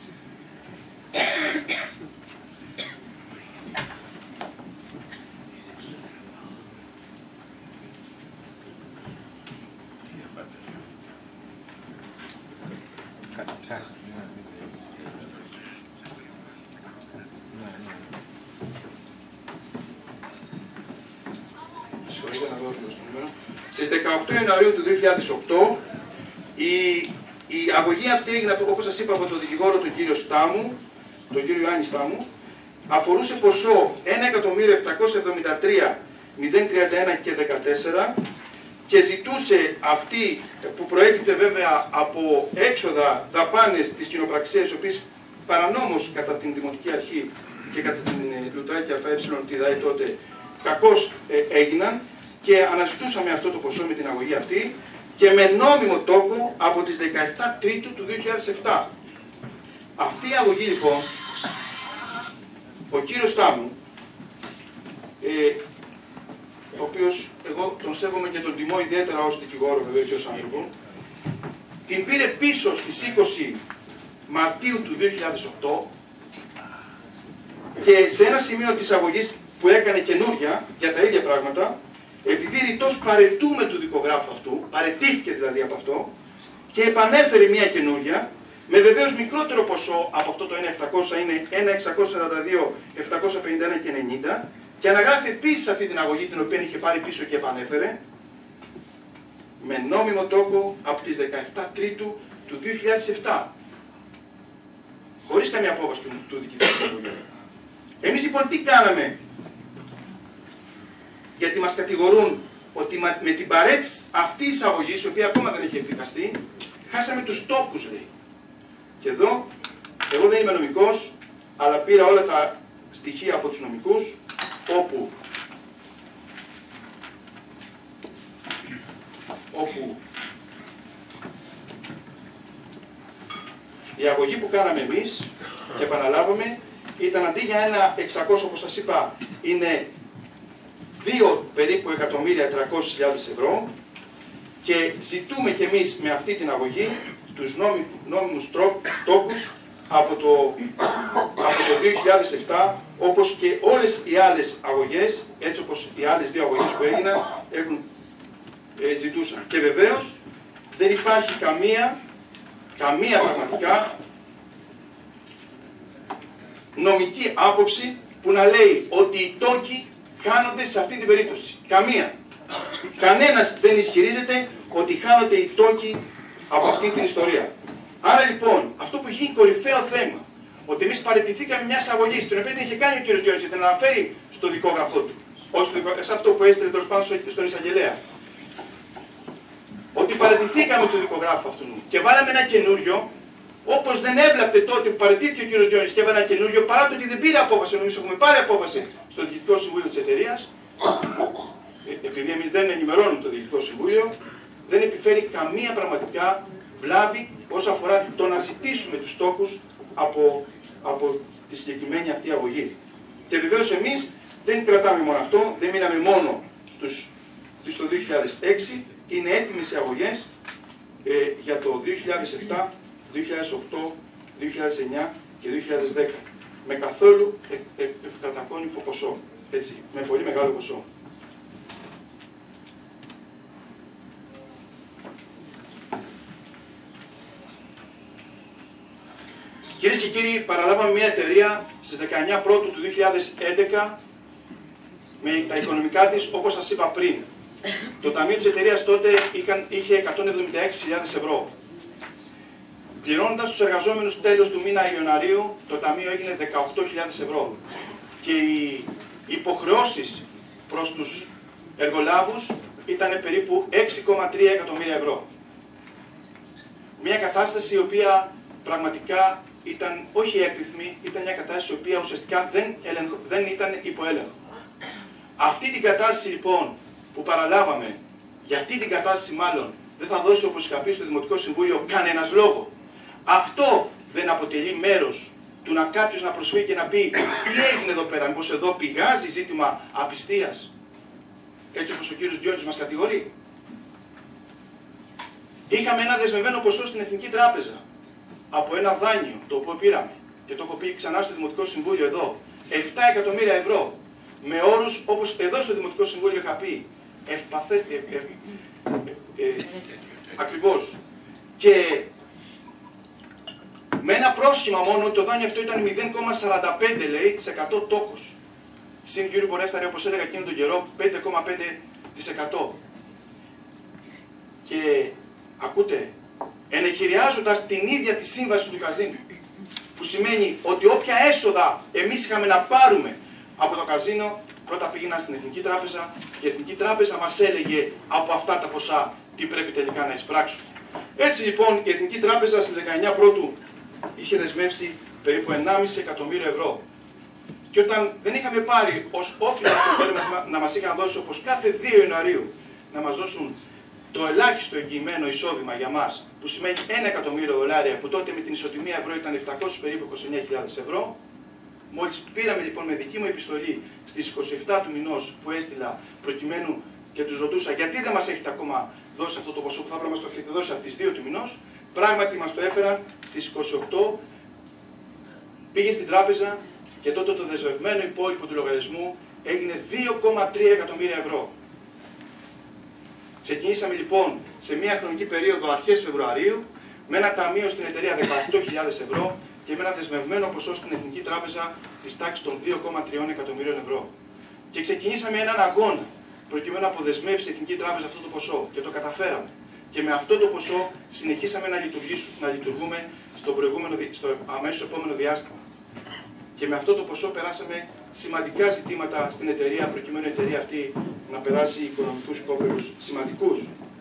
στις δεκαοκτώ Ιανουαρίου του δύο χιλιάδες οκτώ η, η αγωγή αυτή έγινε, όπως σας είπα, από τον δικηγόρο τον κύριο Στάμου, τον κύριο Ιωάννη Στάμου, αφορούσε ποσό ένα εκατομμύριο επτακόσια εβδομήντα τρία χιλιάδες τριάντα ένα και δεκατέσσερα και ζητούσε αυτή που προέκυπτε βέβαια από έξοδα δαπάνες της κοινοπραξίας, οι οποίες παρανόμως κατά την Δημοτική Αρχή και κατά την Λουτράκη ΑΕ τη ΔΑΕ τότε κακώς ε, έγιναν, και αναζητούσαμε αυτό το ποσό με την αγωγή αυτή και με νόμιμο τόκο από τις δεκαεπτά Τρίτου του δύο χιλιάδες επτά. Αυτή η αγωγή λοιπόν, ο κύριος Στάμου, ε, ο οποίος εγώ τον σέβομαι και τον τιμώ ιδιαίτερα ως δικηγόρο βέβαια και ως άνθρωπο, την πήρε πίσω στις είκοσι Μαρτίου του δύο χιλιάδες οκτώ και σε ένα σημείο της αγωγής που έκανε καινούρια για τα ίδια πράγματα, επειδή ρητός παρετούμε του δικογράφου αυτού, παρετήθηκε δηλαδή από αυτό και επανέφερε μια καινούρια με βεβαίως μικρότερο ποσό από αυτό το ένα χιλιάδες επτακόσια, είναι ένα χιλιάδες εξακόσια σαράντα δύο χιλιάδες επτακόσια πενήντα ένα και ενενήντα, και αναγράφει επίσης αυτή την αγωγή την οποία είχε πάρει πίσω και επανέφερε με νόμιμο τόκο από τις δεκαεπτά Τρίτου του δύο χιλιάδες επτά. Χωρίς καμία απόφαση του, του Διοικητικού Συμβουλίου. Εμείς λοιπόν τι κάναμε? Γιατί μας κατηγορούν ότι με την παρέτηση αυτής της αγωγής, η οποία ακόμα δεν έχει εκδικαστεί, χάσαμε τους τόκους, λέει. Και εδώ, εγώ δεν είμαι νομικός, αλλά πήρα όλα τα στοιχεία από τους νομικούς, όπου, όπου η αγωγή που κάναμε εμείς και επαναλάβαμε ήταν αντί για ένα εξακόσια, όπως σας είπα, είναι δύο περίπου εκατομμύρια τριακόσιες χιλιάδες ευρώ, και ζητούμε και εμείς με αυτή την αγωγή τους νόμι, νόμιμους τόκους από το, από το δύο χιλιάδες επτά, όπως και όλες οι άλλες αγωγές, έτσι όπως οι άλλες δύο αγωγές που έγιναν έχουν, ε, ζητούσαν. Και βεβαίως δεν υπάρχει καμία, καμία πραγματικά νομική άποψη που να λέει ότι οι τόκοι χάνονται σε αυτή την περίπτωση. Καμία. Κανένας δεν ισχυρίζεται ότι χάνονται οι τόκοι από αυτή την ιστορία. Άρα λοιπόν, αυτό που γίνει κορυφαίο θέμα, ότι εμείς παραιτηθήκαμε μια αγωγή, την οποία την είχε κάνει ο κ. Γιώργης, και την αναφέρει στο δικόγραφό του, όχι σε αυτό που έστειλε τέλος πάντων στον εισαγγελέα. Ότι παραιτηθήκαμε το δικογράφο αυτού και βάλαμε ένα καινούριο, όπως δεν έβλαπτε τότε που παραιτήθηκε ο κ. Γιώργης και έβαλε ένα καινούριο, παρά το ότι δεν πήρε απόφαση, εμείς έχουμε πάρει απόφαση στο Διοικητικό Συμβούλιο της εταιρείας, επειδή εμείς δεν ενημερώνουμε το Διοικητικό Συμβούλιο, δεν επιφέρει καμία πραγματικά βλάβη όσον αφορά το να ζητήσουμε τους τόκους από, από τη συγκεκριμένη αυτή αγωγή. Και βεβαίως εμείς δεν κρατάμε μόνο αυτό, δεν μείναμε μόνο στους, στο δύο χιλιάδες έξι, είναι έτοιμες οι αγωγές ε, για το δύο χιλιάδες επτά, δύο χιλιάδες οκτώ, δύο χιλιάδες εννιά και δύο χιλιάδες δέκα. Με καθόλου ε, ε, ευκατακόνυφο ποσό, έτσι, με πολύ μεγάλο ποσό. Κυρίες και κύριοι, παραλάβαμε μια εταιρεία στις δεκαεννιά Πρώτου του δύο χιλιάδες έντεκα με τα οικονομικά της, όπως σας είπα πριν. Το ταμείο της εταιρείας τότε είχε εκατόν εβδομήντα έξι χιλιάδες ευρώ. Πληρώνοντας τους εργαζόμενους τέλος του μήνα Ιανουαρίου, το ταμείο έγινε δεκαοκτώ χιλιάδες ευρώ. Και οι υποχρεώσεις προς τους εργολάβους ήταν περίπου έξι κόμμα τρία εκατομμύρια ευρώ. Μια κατάσταση η οποία πραγματικά ήταν όχι έκρηθμη, ήταν μια κατάσταση η οποία ουσιαστικά δεν, ελεγχο, δεν ήταν υποέλεγχο. Αυτή την κατάσταση λοιπόν που παραλάβαμε, για αυτή την κατάσταση μάλλον δεν θα δώσει, όπως είχα πει στο Δημοτικό Συμβούλιο, κανένας λόγο. Αυτό δεν αποτελεί μέρος του να κάποιος να προσφύγει και να πει τι έγινε εδώ πέρα, μήπως εδώ πηγάζει ζήτημα απιστίας, έτσι όπως ο κύριος Γιώργης μας κατηγορεί. Είχαμε ένα δεσμευμένο ποσό στην Εθνική Τράπεζα από ένα δάνειο το οποίο πήραμε και το έχω πει ξανά στο Δημοτικό Συμβούλιο εδώ, επτά εκατομμύρια ευρώ, με όρους όπως εδώ στο Δημοτικό Συμβούλιο είχα πει, ευπαθε, ε, ε, ε, ε, ακριβώς. Και με ένα πρόσχημα μόνο, το δάνειο αυτό ήταν μηδέν κόμμα σαράντα πέντε τοις εκατό τόκος. Συν Euribor έφτανε, όπως έλεγα εκείνο τον καιρό, πέντε κόμμα πέντε τοις εκατό. Και ακούτε, ενεχειριάζοντας την ίδια τη σύμβαση του καζίνου, που σημαίνει ότι όποια έσοδα εμείς είχαμε να πάρουμε από το καζίνο, πρώτα πήγαιναν στην Εθνική Τράπεζα και η Εθνική Τράπεζα μας έλεγε από αυτά τα ποσά τι πρέπει τελικά να εισπράξουμε. Έτσι λοιπόν η Εθνική Τράπεζα στις δεκαεννιά Πρώτου είχε δεσμεύσει περίπου ενάμιση εκατομμύριο ευρώ. Και όταν δεν είχαμε πάρει ως όφυλα να μας είχαν δώσει, όπως κάθε δύο Ιανουαρίου, να μας δώσουν το ελάχιστο εγγυημένο εισόδημα για μας, που σημαίνει ένα εκατομμύριο δολάρια, που τότε με την ισοτιμία ευρώ ήταν επτακόσιες περίπου είκοσι εννέα χιλιάδες ευρώ. Μόλις πήραμε λοιπόν με δική μου επιστολή στις είκοσι επτά του μηνός που έστειλα, προκειμένου και τους ρωτούσα γιατί δεν μας έχετε ακόμα δώσει αυτό το ποσό που θα πρέπει να μας το έχετε δώσει από τις δύο του μηνός, πράγματι μας το έφεραν στις είκοσι οκτώ, πήγε στην τράπεζα και τότε το δεσμευμένο υπόλοιπο του λογαριασμού έγινε δύο κόμμα τρία εκατομμύρια ευρώ. Ξεκινήσαμε λοιπόν σε μια χρονική περίοδο αρχές Φεβρουαρίου με ένα ταμείο στην εταιρεία δεκαοκτώ χιλιάδες ευρώ και με ένα δεσμευμένο ποσό στην Εθνική Τράπεζα της τάξης των δύο κόμμα τρία εκατομμυρίων ευρώ. Και ξεκινήσαμε έναν αγώνα προκειμένου να αποδεσμεύσει η Εθνική Τράπεζα αυτό το ποσό και το καταφέραμε. Και με αυτό το ποσό συνεχίσαμε να, να λειτουργούμε στο, προηγούμενο, στο αμέσως επόμενο διάστημα. Και με αυτό το ποσό περάσαμε σημαντικά ζητήματα στην εταιρεία, προκειμένου η εταιρεία αυτή να περάσει οικονομικούς κόπελους σημαντικούς.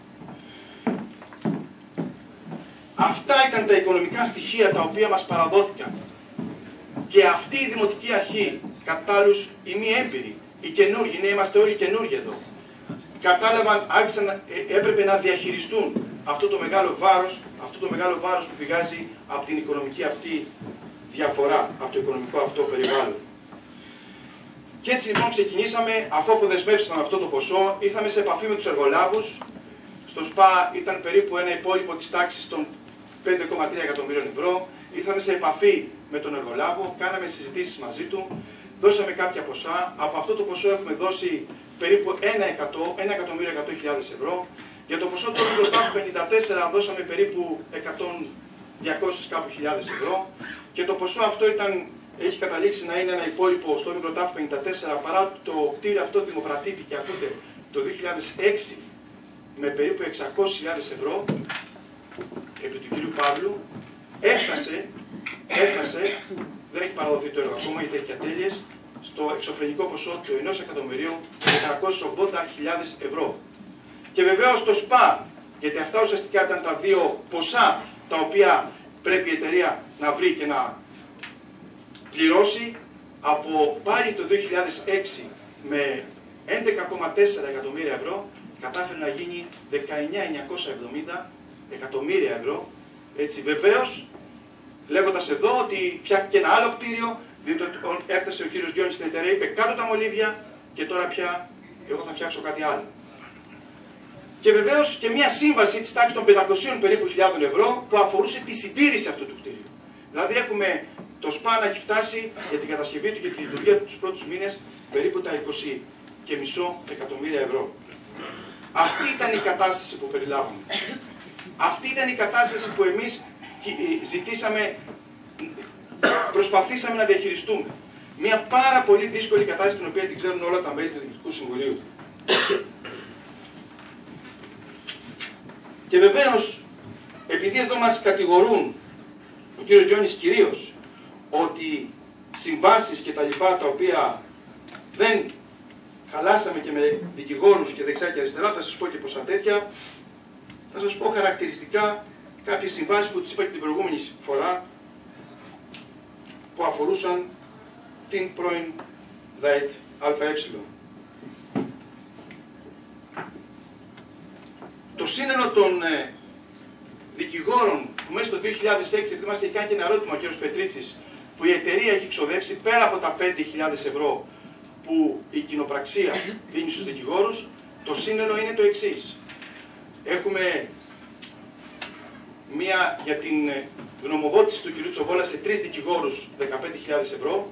Αυτά ήταν τα οικονομικά στοιχεία τα οποία μας παραδόθηκαν. Και αυτή η Δημοτική Αρχή, κατά άλλους οι μη έμπειροι, οι καινούργοι, ναι, είμαστε όλοι καινούργοι εδώ, κατάλαβαν, άρχισαν, ε, έπρεπε να διαχειριστούν αυτό το μεγάλο βάρος, αυτό το μεγάλο βάρος που πηγάζει από την οικονομική αυτή διαφορά, από το οικονομικό αυτό περιβάλλον. Και έτσι λοιπόν ξεκινήσαμε, αφού αποδεσμεύσαμε αυτό το ποσό, ήρθαμε σε επαφή με τους εργολάβους. Στο ΣΠΑ ήταν περίπου ένα υπόλοιπο της τάξης των πέντε κόμμα τρία εκατομμυρίων ευρώ. Ήρθαμε σε επαφή με τον εργολάβο, κάναμε συζητήσεις μαζί του, δώσαμε κάποια ποσά. Από αυτό το ποσό έχουμε δώσει περίπου ένα εκατομμύριο εκατό χιλιάδες ευρώ. Για το ποσό του πενήντα τέσσερα δώσαμε περίπου εκατό διακόσιες κάπου χιλιάδες ευρώ. Και το ποσό αυτό ήταν, έχει καταλήξει να είναι ένα υπόλοιπο στο Μικροτάφ πενήντα τέσσερα, παρά το κτίριο αυτό δημοπρατήθηκε, ακούτε, το δύο χιλιάδες έξι με περίπου εξακόσιες χιλιάδες ευρώ επί του κύριου Παύλου, έφτασε, έφτασε, δεν έχει παραδοθεί το έργο ακόμα γιατί έχει και ατέλειες, στο εξωφρενικό ποσό του ενός εκατομμυρίου τετρακόσιες ογδόντα χιλιάδες ευρώ. Και βεβαίως το ΣΠΑ, γιατί αυτά ουσιαστικά ήταν τα δύο ποσά τα οποία πρέπει η εταιρεία να βρει και να πληρώσει, από πάλι το δύο χιλιάδες έξι με έντεκα κόμμα τέσσερα εκατομμύρια ευρώ κατάφερε να γίνει δεκαεννιά χιλιάδες εννιακόσια εβδομήντα εκατομμύρια ευρώ. Έτσι, βεβαίως, λέγοντας εδώ ότι φτιάχτηκε ένα άλλο κτίριο, διότι έφτασε ο κύριος Γκιόνης στην εταιρεία, είπε κάτω τα μολύβια και τώρα πια εγώ θα φτιάξω κάτι άλλο. Και βεβαίως και μια σύμβαση της τάξης των πεντακοσίων περίπου χιλιάδων ευρώ που αφορούσε τη συντήρηση αυτού του κτίριου. Δηλαδή έχουμε το ΣΠΑ να έχει φτάσει για την κατασκευή του και τη λειτουργία του τους πρώτους μήνες περίπου τα είκοσι και μισό εκατομμύρια ευρώ. Αυτή ήταν η κατάσταση που περιλάβαμε. Αυτή ήταν η κατάσταση που εμείς ζητήσαμε, προσπαθήσαμε να διαχειριστούμε. Μια πάρα πολύ δύσκολη κατάσταση την οποία την ξέρουν όλα τα μέλη του Διοικητικού Συμβουλίου. Και βεβαίως, επειδή εδώ μας κατηγορούν, ο κύριος Γκιόνης κυρίως, ότι συμβάσεις και τα λοιπά τα οποία δεν χαλάσαμε και με δικηγόρους και δεξιά και αριστερά, θα σας πω και πόσα τέτοια. Θα σας πω χαρακτηριστικά κάποιες συμβάσεις που τις είπα και την προηγούμενη φορά, που αφορούσαν την πρώην ΔΑΕΚ ΑΕ. Το σύνολο των ε, δικηγόρων που μέσα στο δύο χιλιάδες έξι, επειδή μας έχει κάνει και ένα ερώτημα ο κ. Πετρίτσης, που η εταιρεία έχει ξοδέψει πέρα από τα πέντε χιλιάδες ευρώ που η κοινοπραξία δίνει στους δικηγόρους, το σύνολο είναι το εξής. Έχουμε μία για την γνωμοδότηση του κ. Τσοβόλα σε τρεις δικηγόρους δεκαπέντε χιλιάδες ευρώ,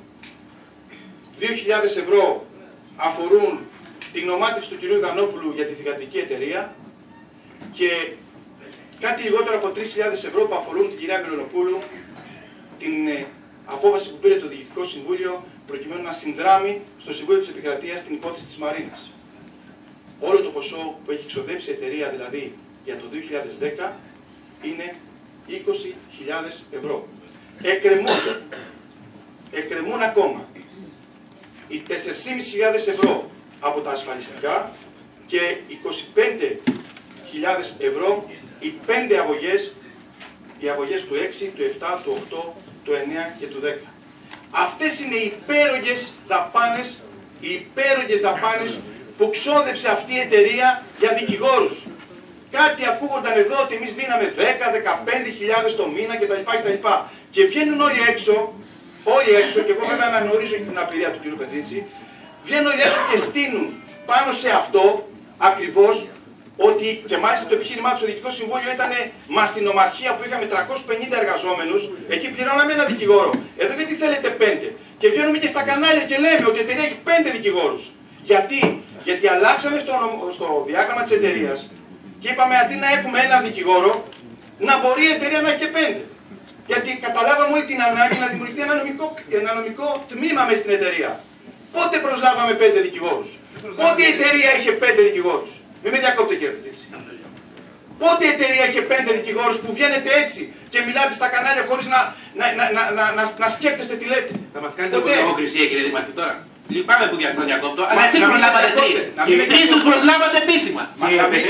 δύο χιλιάδες ευρώ αφορούν την γνωμάτευση του κ. Δανόπουλου για τη θυγατρική εταιρεία και κάτι λιγότερο από τρεις χιλιάδες ευρώ που αφορούν την κυρία Μιλονοπούλου, την απόφαση που πήρε το Διοικητικό Συμβούλιο προκειμένου να συνδράμει στο Συμβούλιο της Επικρατείας την υπόθεση της Μαρίνας. Όλο το ποσό που έχει ξοδέψει η εταιρεία δηλαδή για το δύο χιλιάδες δέκα είναι είκοσι χιλιάδες ευρώ. Εκκρεμούν, εκκρεμούν ακόμα οι τέσσερις χιλιάδες πεντακόσιες ευρώ από τα ασφαλιστικά και είκοσι πέντε χιλιάδες ευρώ οι πέντε αγωγές, οι αγωγές του έξι, του επτά, του οκτώ, του εννέα και του δέκα. Αυτές είναι οι υπέρογγες δαπάνες, οι υπέρογγες δαπάνες που ξόδεψε αυτή η εταιρεία για δικηγόρους. Κάτι ακούγονταν εδώ ότι εμείς δίναμε δέκα με δεκαπέντε χιλιάδες το μήνα κτλ. κτλ. Και βγαίνουν όλοι έξω, όλοι έξω, και εγώ βέβαια αναγνωρίζω και την απειρία του κ. Πετρίτσι, βγαίνουν όλοι έξω και στείνουν πάνω σε αυτό ακριβώς, ότι και μάλιστα το επιχείρημά του στο Διοικητικό Συμβούλιο ήταν μα στην ομαρχία που είχαμε τριακόσιους πενήντα εργαζόμενους, εκεί πληρώναμε ένα δικηγόρο. Εδώ γιατί θέλετε πέντε. Και βγαίνουμε και στα κανάλια και λέμε ότι η εταιρεία έχει πέντε δικηγόρους. Γιατί, γιατί αλλάξαμε στο, στο διάγραμμα της εταιρείας και είπαμε αντί να έχουμε ένα δικηγόρο, να μπορεί η εταιρεία να έχει και πέντε. Γιατί καταλάβαμε όλη την ανάγκη να δημιουργηθεί ένα νομικό, ένα νομικό τμήμα μέσα στην εταιρεία. Πότε προσλάβαμε πέντε δικηγόρους? Πότε η εταιρεία είχε πέντε δικηγόρους? Μην με διακόπτε κύριε Πετρίτσι. Πότε η εταιρεία είχε πέντε δικηγόρους που βγαίνετε έτσι και μιλάτε στα κανάλια χωρίς να, να, να, να, να, να, να σκέφτεστε τι λέτε? Θα μας κάνετε λογοκρισία κύριε Δήμαρχε τώρα? Λυπάμαι που σας διακόπτω, αλλά εσείς προσλάβατε τρεις. Και τρεις τους προσλάβατε επίσημα. Να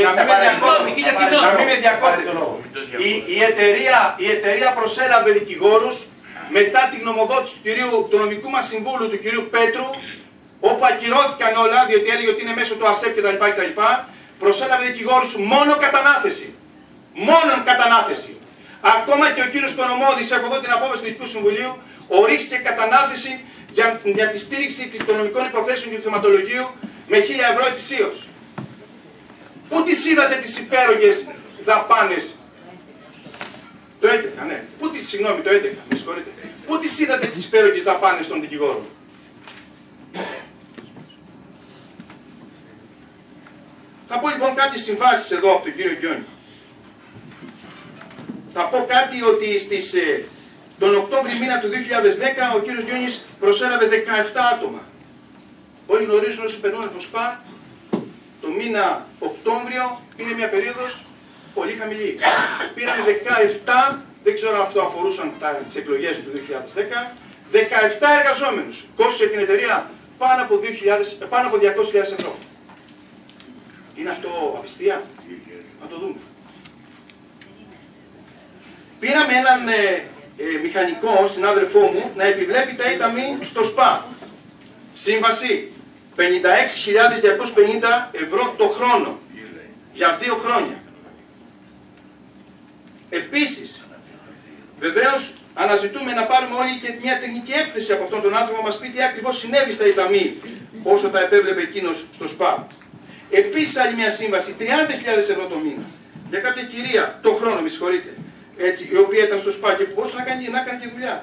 μην με διακόπτετε. Η εταιρεία, η εταιρεία προσέλαβε δικηγόρους μετά την γνωμοδότηση του, κυρίου, του νομικού μας συμβούλου του κυρίου Πέτρου, όπου ακυρώθηκαν όλα, διότι έλεγε ότι είναι μέσω του ΑΣΕΠ κτλ. κτλ. Προσέλαβε δικηγόρους μόνο κατανάθεση. Μόνο κατανάθεση. Ακόμα και ο κύριος Κονομώδης, έχω εδώ την απόφαση του Διοικητικού Συμβουλίου, ορίστηκε κατανάθεση για, για τη στήριξη των νομικών υποθέσεων και του θεματολογίου με χίλια ευρώ ετησίως. Πού τις είδατε τις υπέρογγες δαπάνες? Το έντεκα, ναι. Πού τις, συγγνώμη, το έντεκα, με συγχωρείτε. Πού τις είδατε τις υπέρογγες δαπάνες των δικηγόρων? Θα πω λοιπόν κάποιες συμβάσεις εδώ από τον κύριο Γκιόνη. Θα πω κάτι ότι στις, ε, τον Οκτώβρη μήνα του δύο χιλιάδες δέκα ο κύριος Γκιόνης προσέλαβε δεκαεπτά άτομα. Όλοι γνωρίζουν όσοι περνούν από ΣΠΑ το μήνα Οκτώβριο είναι μια περίοδος πολύ χαμηλή. Πήραμε δεκαεπτά, δεν ξέρω αν αυτό αφορούσαν τις εκλογές του δύο χιλιάδες δέκα, δεκαεπτά εργαζόμενους. Κόστησε την εταιρεία πάνω από, δύο χιλιάδες, πάνω από διακόσιες χιλιάδες ευρώ. Είναι αυτό απιστία? Να το δούμε. Πήραμε έναν ε, ε, μηχανικό, συνάδελφό μου, να επιβλέπει τα ΙΤΑΜΗ στο ΣΠΑ. Σύμβαση πενήντα έξι χιλιάδες διακόσιες πενήντα ευρώ το χρόνο. Για δύο χρόνια. Επίσης, βεβαίως, αναζητούμε να πάρουμε όλοι και μια τεχνική έκθεση από αυτόν τον άνθρωπο να μας πει τι ακριβώς συνέβη στα ΙΤΑΜΗ όσο τα επέβλεπε εκείνος στο ΣΠΑ. Επίσης, άλλη μια σύμβαση, τριάντα χιλιάδες ευρώ το μήνα, για κάποια κυρία, το χρόνο, με συγχωρείτε, έτσι, η οποία ήταν στο ΣΠΑ και που μπορούσε να κάνει, να κάνει και δουλειά.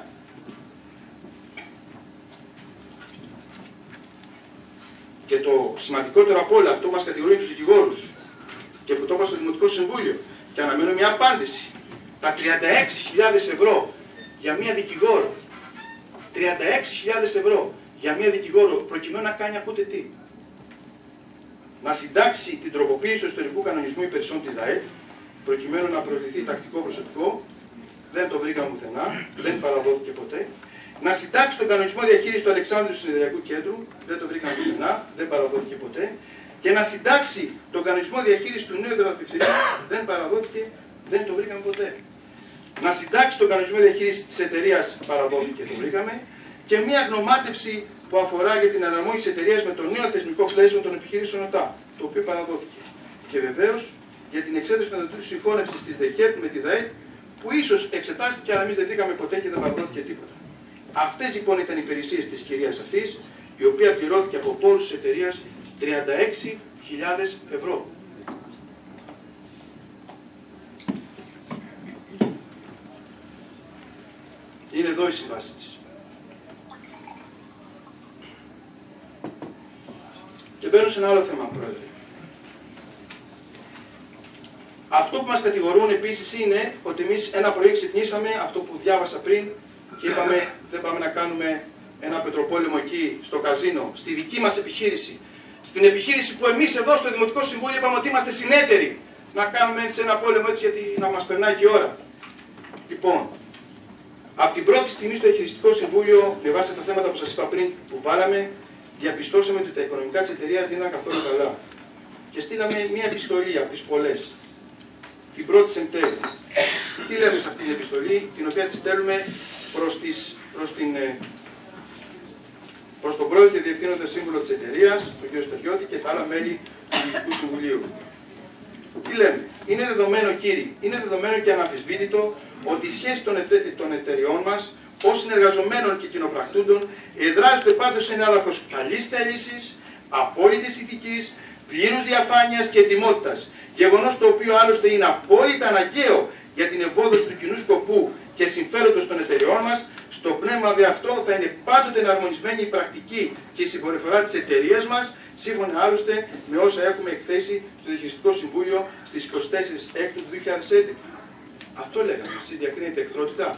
Και το σημαντικότερο από όλα, αυτό μας κατηγορεί τους δικηγόρους και που το είπα στο Δημοτικό Συμβούλιο και αναμένω μια απάντηση. Τα τριάντα έξι χιλιάδες ευρώ για μια δικηγόρο, τριάντα έξι χιλιάδες ευρώ για μια δικηγόρο προκειμένου να κάνει ακούτε τι. Να συντάξει την τροποποίηση του ιστορικού κανονισμού υπηρεσιών της ΔΑΕ, προκειμένου να προωθηθεί τακτικό προσωπικό, δεν το βρήκαμε πουθενά, δεν παραδόθηκε ποτέ. Να συντάξει τον κανονισμό διαχείρισης του Αλεξάνδρου Συνεδριακού Κέντρου, δεν το βρήκαμε πουθενά, δεν παραδόθηκε ποτέ. Και να συντάξει τον κανονισμό διαχείρισης του νέου δραστηριοτήτου, δεν παραδόθηκε, δεν το βρήκαμε ποτέ. Να συντάξει τον κανονισμό διαχείρισης της εταιρείας, παραδόθηκε, το βρήκαμε. Και μια γνωμάτευση που αφορά για την αναρμόνιση της εταιρείας με το νέο θεσμικό πλαίσιο των επιχειρήσεων ΟΤΑ, το οποίο παραδόθηκε. Και βεβαίως για την εξέταση των αντιτούτων συγχώνευσης της ΔΕΚΕΠ με τη ΔΑΕΠ, που ίσως εξετάστηκε, αλλά εμείς δεν βρήκαμε ποτέ και δεν παραδόθηκε τίποτα. Αυτές λοιπόν ήταν οι υπηρεσίες της κυρίας αυτής, η οποία πληρώθηκε από πόρους της εταιρείας τριάντα έξι χιλιάδες ευρώ. Είναι εδώ η συμβάση της. Και μπαίνω σε ένα άλλο θέμα, Πρόεδρε. Αυτό που μας κατηγορούν επίσης είναι ότι εμείς ένα πρωί ξυπνήσαμε, αυτό που διάβασα πριν, και είπαμε δεν πάμε να κάνουμε ένα πετροπόλεμο εκεί στο καζίνο, στη δική μας επιχείρηση. Στην επιχείρηση που εμείς εδώ στο Δημοτικό Συμβούλιο είπαμε ότι είμαστε συνέτεροι. Να κάνουμε έτσι ένα πόλεμο έτσι γιατί να μας περνάει και η ώρα. Λοιπόν, από την πρώτη στιγμή στο Διαχειριστικό Συμβούλιο, με βάση τα θέματα που σας είπα πριν που βάλαμε, διαπιστώσαμε ότι τα οικονομικά της εταιρείας δεν ήταν καθόλου καλά. Και στείλαμε μία επιστολή από τις πολλές, την πρώτη Σεπτέμβρη. Τι λέμε σε αυτή την επιστολή, την οποία τη στέλνουμε προς, τις, προς, την, προς τον πρόεδρο και διευθύνοντα σύμβουλο της εταιρείας, τον κ. Στεριώτη και τα άλλα μέλη του Διοικητικού Συμβουλίου. Τι λέμε, είναι δεδομένο κύριοι, είναι δεδομένο και αναμφισβήτητο ότι οι σχέσεις των, ετε, των εταιριών μας ως συνεργαζομένων και κοινοπρακτούντων εδράζονται πάντως σε ένα άλαφος καλής θέλησης, απόλυτης ηθικής, πλήρους διαφάνειας και ετοιμότητας. Γεγονός το οποίο άλλωστε είναι απόλυτα αναγκαίο για την ευόδοση του κοινού σκοπού και συμφέροντος των εταιριών μας. Στο πνεύμα δε αυτό θα είναι πάντοτε εναρμονισμένη η πρακτική και η συμπεριφορά της εταιρείας μας, σύμφωνα άλλωστε με όσα έχουμε εκθέσει στο Διαχειριστικό Συμβούλιο στις εικοστή τέταρτη Έκτου του δύο χιλιάδες έντεκα. Αυτό λέγαμε. Εσείς διακρίνετε εχθρότητα.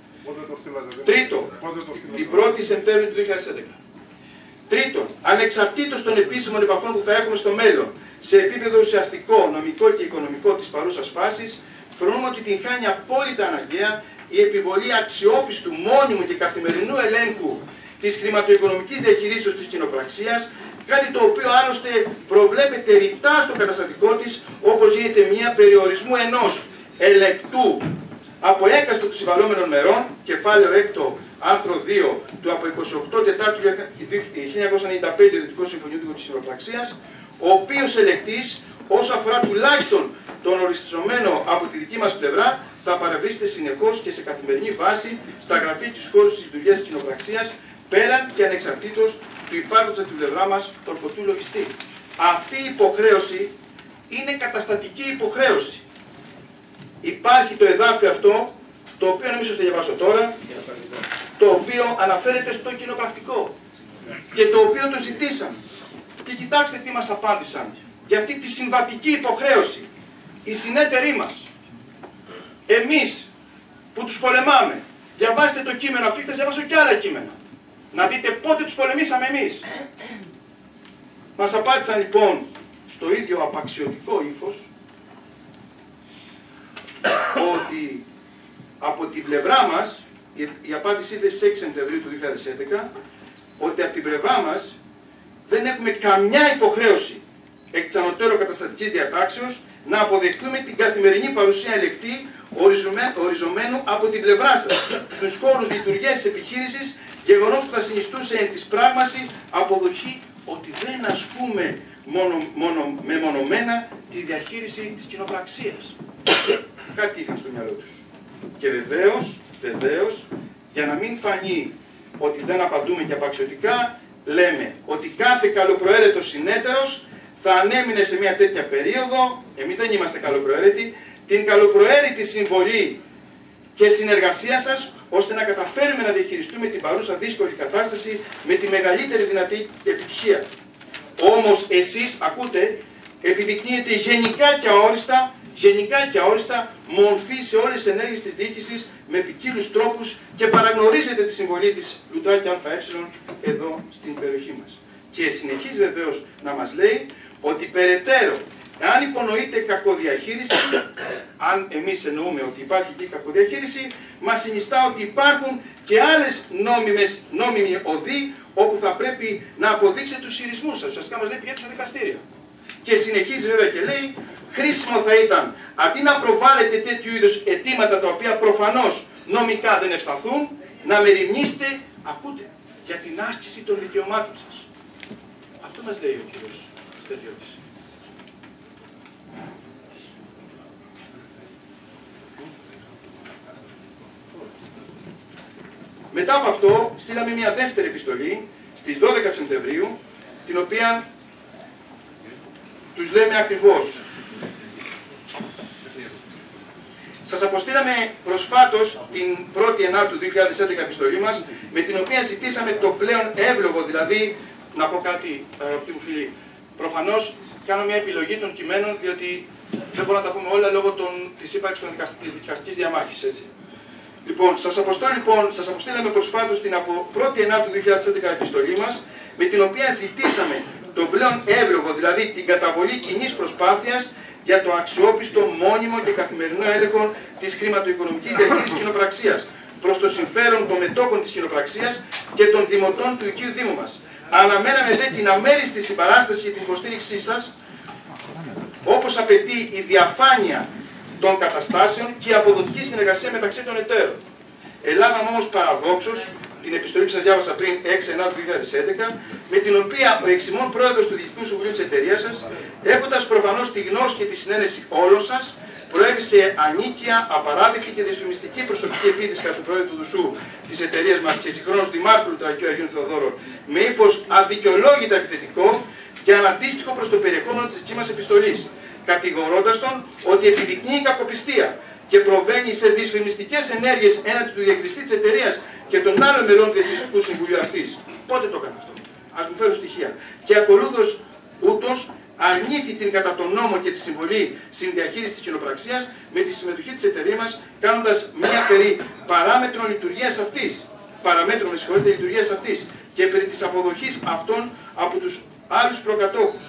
Τρίτο, την πρώτη Σεπτέμβρη του δύο χιλιάδες έντεκα. Τρίτον, ανεξαρτήτως των επίσημων επαφών που θα έχουμε στο μέλλον, σε επίπεδο ουσιαστικό, νομικό και οικονομικό της παρούσας φάσης, φρονούμε ότι την χάνει απόλυτα αναγκαία η επιβολή αξιόπιστου, μόνιμου και καθημερινού ελέγχου της χρηματοοικονομικής διαχειρίσεως της κοινοπραξίας, κάτι το οποίο άλλωστε προβλέπεται ρητά στο καταστατικό της, όπως γίνεται μια περιορισμού ενός ελεκτού από έκαστο των συμβαλόμενων μερών, κεφάλαιο έκτο, άρθρο δύο του από εικοστή ογδόη Τετάρτου χίλια εννιακόσια ενενήντα πέντε Ιδιωτικού Συμφωνίου της Κοινοπραξίας, ο οποίος ελεκτής, όσο αφορά τουλάχιστον τον οριστημένο από τη δική μας πλευρά, θα παραβρίσκεται συνεχώς και σε καθημερινή βάση στα γραφεία της χώρας της λειτουργίας της κοινοπραξίας, πέραν και ανεξαρτήτως του υπάρχοντος από την πλευρά μας ορκωτού λογιστή. Αυτή η υποχρέωση είναι καταστατική υποχρέωση. Υπάρχει το εδάφιο αυτό, το οποίο νομίζω θα διαβάσω τώρα, το οποίο αναφέρεται στο κοινοπρακτικό και το οποίο το ζητήσαμε. Και κοιτάξτε τι μας απάντησαν για αυτή τη συμβατική υποχρέωση. Οι συνέτεροι μας, εμείς που τους πολεμάμε, διαβάστε το κείμενο αυτό και θα διαβάσω και άλλα κείμενα. Να δείτε πότε τους πολεμήσαμε εμείς. Μας απάντησαν λοιπόν στο ίδιο απαξιωτικό ύφος ότι από την πλευρά μας, η, η απάντηση ήρθε στις έξι Σεπτεμβρίου του δύο χιλιάδες έντεκα, ότι από την πλευρά μας δεν έχουμε καμιά υποχρέωση εκ της ανωτέρω καταστατικής διατάξεως να αποδεχτούμε την καθημερινή παρουσία ελεκτή οριζομένου από την πλευρά σας στους χώρους λειτουργίας της επιχείρησης, γεγονός που θα συνιστούσε εν της πράγμαση αποδοχή ότι δεν ασκούμε μόνο, μόνο, μεμονωμένα τη διαχείριση της κοινοπραξίας. Κάτι είχαν στο μυαλό τους. Και βεβαίως, βεβαίως, για να μην φανεί ότι δεν απαντούμε και απαξιωτικά, λέμε ότι κάθε καλοπροαίρετος συνέτερος θα ανέμεινε σε μια τέτοια περίοδο, εμείς δεν είμαστε καλοπροαίρετοι, την καλοπροαίρετη συμβολή και συνεργασία σας, ώστε να καταφέρουμε να διαχειριστούμε την παρούσα δύσκολη κατάσταση με τη μεγαλύτερη δυνατή επιτυχία. Όμως εσείς, ακούτε, επιδεικνύεται γενικά και αόριστα, γενικά και αόριστα μορφή σε όλες τις ενέργειες της διοίκησης με ποικίλους τρόπους και παραγνωρίζετε τη συμβολή της Λουτράκη ΑΕ εδώ στην περιοχή μας. Και συνεχίζει βεβαίως να μας λέει ότι περαιτέρω, αν υπονοείται κακοδιαχείριση, αν εμείς εννοούμε ότι υπάρχει και κακοδιαχείριση, μας συνιστά ότι υπάρχουν και άλλες νόμιμες, νόμιμοι οδοί όπου θα πρέπει να αποδείξετε τους ισχυρισμούς σας. Ουσιαστικά μας λέει πηγαίνετε στα δικαστήρια. Και συνεχίζει βέβαια και λέει, χρήσιμο θα ήταν αντί να προβάλλετε τέτοιου είδους αιτήματα τα οποία προφανώς νομικά δεν ευσταθούν, να μεριμνήσετε, ακούτε, για την άσκηση των δικαιωμάτων σας. Αυτό μας λέει ο κύριος Στεριώτης. Μετά από αυτό στείλαμε μια δεύτερη επιστολή στις δώδεκα Σεπτεμβρίου, την οποία τους λέμε ακριβώς. Σας αποστήλαμε προσφάτως την πρώτη Ενάτου του δύο χιλιάδες έντεκα επιστολή μας, με την οποία ζητήσαμε το πλέον εύλογο, δηλαδή, να πω κάτι, αγαπητοί μου φίλοι, προφανώς κάνω μια επιλογή των κειμένων, διότι δεν μπορούμε να τα πούμε όλα λόγω των, της ύπαρξης της δικαστικής διαμάχης, έτσι. Λοιπόν, σας, αποστώ, λοιπόν, σας αποστήλαμε προσφάτως την από πρώτη Ενάτου του δύο χιλιάδες έντεκα επιστολή μας, με την οποία ζητήσαμε το πλέον εύλογο, δηλαδή την καταβολή κοινής προσπάθειας για το αξιόπιστο, μόνιμο και καθημερινό έλεγχο της χρηματοοικονομικής διαχείρισης κοινοπραξίας, προς το συμφέρον των μετόχων της κοινοπραξίας και των δημοτών του οικείου Δήμου μας. Αναμέναμε δε την αμέριστη συμπαράσταση για την υποστήριξή σας, όπως απαιτεί η διαφάνεια των καταστάσεων και η αποδοτική συνεργασία μεταξύ των εταίρων. Ελάβαμε όμως παραδόξως την επιστολή που σας διάβασα πριν, έξι Ενάτου του δύο χιλιάδες έντεκα, με την οποία ο εξημών πρόεδρος του Διοικητικού Συμβουλίου της εταιρείας σας, έχοντας προφανώς τη γνώση και τη συνένεση όλων σας, προέβησε ανίκεια, απαράδεκτη και δυσφημιστική προσωπική επίθεση κατά του πρόεδρου του Δουσού της εταιρείας μας και συγχρόνως Δημάρχου Λουτρακίου Αγίου Θεοδόρου, με ύφος αδικαιολόγητα επιθετικό και αναντίστοιχο προς το περιεχόμενο της δικής μας επιστολής, κατηγορώντας τον ότι επιδεικνύει κακοπιστία και προβαίνει σε δυσφημιστικές ενέργειες έναντι του διαχειριστή της εταιρείας και των άλλων μελών του Διαχειριστικού Συμβουλίου αυτής. Πότε το έκανε αυτό? Ας μου φέρουν στοιχεία. Και ακολούθως ούτως αρνήθη την κατά τον νόμο και τη συμβολή στην διαχείριση της κοινοπραξίας με τη συμμετοχή της εταιρείας μας, κάνοντας μία περί παράμετρων λειτουργίας αυτής, παραμέτρων με συγχωρείτε λειτουργίας αυτής και περί της αποδοχής αυτών από τους άλλους προκατόχους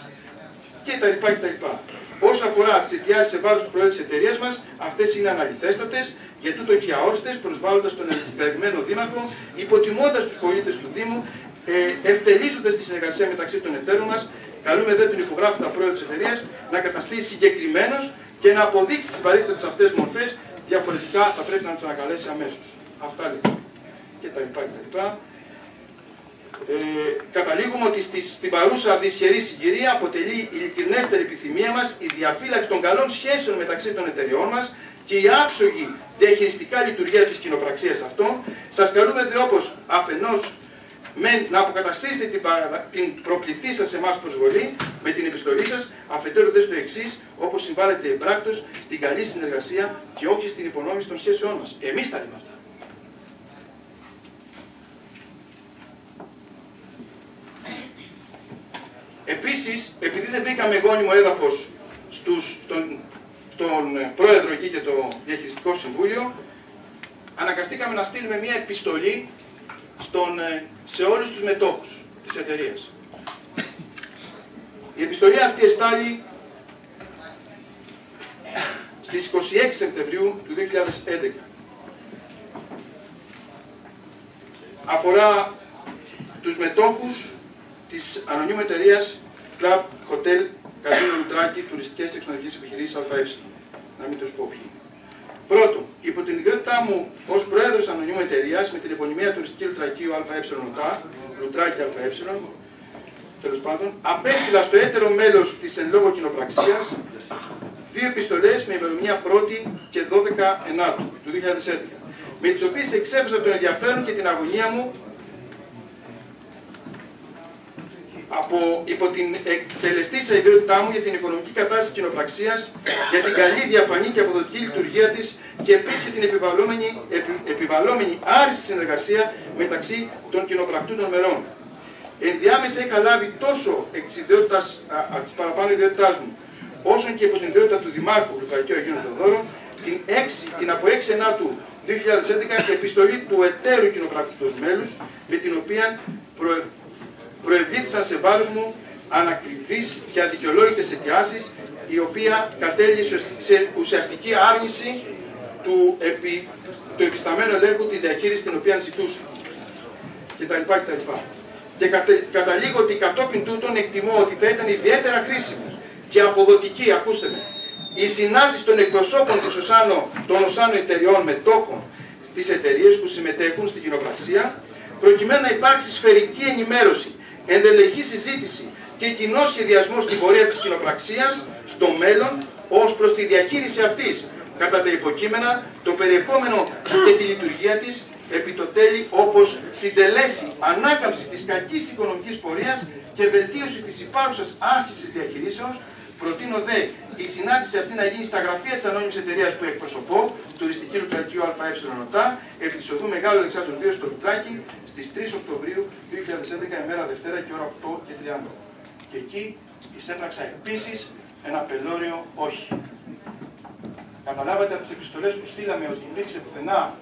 κτλ. Όσο αφορά τις αιτιάσεις σε βάρος του Προέδρου της εταιρείας μας, αυτές είναι αναλυθέστατες, για τούτο και αόριστες, προσβάλλοντας τον εκλεγμένο Δήμαρχο, υποτιμώντας τους πολίτες του Δήμου, ε, ευτελίζοντας τη συνεργασία μεταξύ των εταίρων μας. Καλούμε δε τον υπογράφοντα πρόεδρο της εταιρείας να καταστεί συγκεκριμένος και να αποδείξει τις βαρύτητες αυτές μορφές, διαφορετικά θα πρέπει να τις ανακαλέσει αμέσως. Αυτά λοιπόν. Και τα λοιπά και τα λοιπά. Ε, καταλήγουμε ότι στη, στην παρούσα δυσχερή συγκυρία αποτελεί η ειλικρινέστερη επιθυμία μας η διαφύλαξη των καλών σχέσεων μεταξύ των εταιριών μας και η άψογη διαχειριστικά λειτουργία της κοινοπραξίας αυτών. Σας καλούμε δε όπως αφενός με να αποκαταστήσετε την, παρα... την προκληθή σας σε εμάς προσβολή με την επιστολή σας, αφετέρου δε στο εξής, όπως συμβάλλετε εμπράκτος στην καλή συνεργασία και όχι στην υπονόμηση των σχέσεών μας. Εμείς θα λέμε αυτά. Επίσης, επειδή δεν βρήκαμε γόνιμο έδαφος στους, στον, στον πρόεδρο εκεί και το διαχειριστικό συμβούλιο, αναγκαστήκαμε να στείλουμε μια επιστολή στον, σε όλους τους μετόχους της εταιρείας. Η επιστολή αυτή εστάλει στις είκοσι έξι Σεπτεμβρίου του δύο χιλιάδες έντεκα. Αφορά τους μετόχους της ανωνύμου εταιρείας Club Hotel Casino Λουτράκι, τουριστικές και εξωτερικές επιχειρήσεις ΑΕ. Να μην τους πω ποιοι. Πρώτον, υπό την ιδιότητά μου ως πρόεδρος ανωνύμου εταιρείας με την επωνυμία τουριστική Λουτρακίου ΑΕ Λουτράκι ΑΕ, τέλος πάντων, απέστειλα στο έτερο μέλος της εν λόγω κοινοπραξίας δύο επιστολές με ημερομηνία πρώτη και δώδεκα ενάτου του δύο χιλιάδες έντεκα, με τις οποίες εξέφρασα τον ενδιαφέρον και την αγωνία μου από, υπό την εκτελεστήσα ιδιότητά μου για την οικονομική κατάσταση της κοινοπραξίας, για την καλή, διαφανή και αποδοτική λειτουργία της και επίσης για την επιβαλλόμενη, επι, επιβαλλόμενη άριστη συνεργασία μεταξύ των κοινοπρακτούντων μερών. Ενδιάμεσα είχα λάβει τόσο εκ της, της παραπάνω ιδιότητάς μου, όσο και υπό την ιδιότητα του Δημάρχου Λουκαϊκού Αγίου Θεοδόρου, την, την από έξι ενάτου δύο χιλιάδες έντεκα επιστολή του εταίρου κοινοπρακτητός μέλους, με την οποία προ, προευλήθησαν σε βάρος μου ανακριβείς και αδικαιολόγητες αιτιάσεις, η οποία κατέληξε σε ουσιαστική άρνηση του, επι, του επισταμένου ελέγχου της διαχείρισης την οποία ζητούσα. Κτλ. κτλ. Και κατε, καταλήγω ότι κατόπιν τούτων εκτιμώ ότι θα ήταν ιδιαίτερα χρήσιμο και αποδοτική, ακούστε με, η συνάντηση των εκπροσώπων της Οσάνο, των Οσάνο εταιριών μετόχων στις εταιρείες που συμμετέχουν στην κοινοπραξία, προκειμένου να υπάρξει σφαιρική ενημέρωση, ενδελεχή συζήτηση και κοινός σχεδιασμός στην πορεία της κοινοπραξίας στο μέλλον ως προς τη διαχείριση αυτής, κατά τα υποκείμενα, το περιεχόμενο και τη λειτουργία της, επί το τέλει όπως συντελέσει ανάκαμψη της κακής οικονομικής πορείας και βελτίωση της υπάρχουσας άσκησης διαχειρήσεως. Προτείνω δε η συνάντηση αυτή να γίνει στα γραφεία της ανώνυμης εταιρείας που εκπροσωπώ, τουριστική Λουτρακίου ΑΕ ΟΤΑ, επί της οδού Μεγάλου Αλεξάνδρου δύο στο Λουτράκι, στις τρεις Οκτωβρίου δύο χιλιάδες έντεκα, ημέρα Δευτέρα και ώρα οκτώ και τριάντα. Και εκεί εισέπραξα επίσης ένα πελώριο όχι. Καταλάβατε από τις επιστολές που στείλαμε ότι υπήρξε πουθενά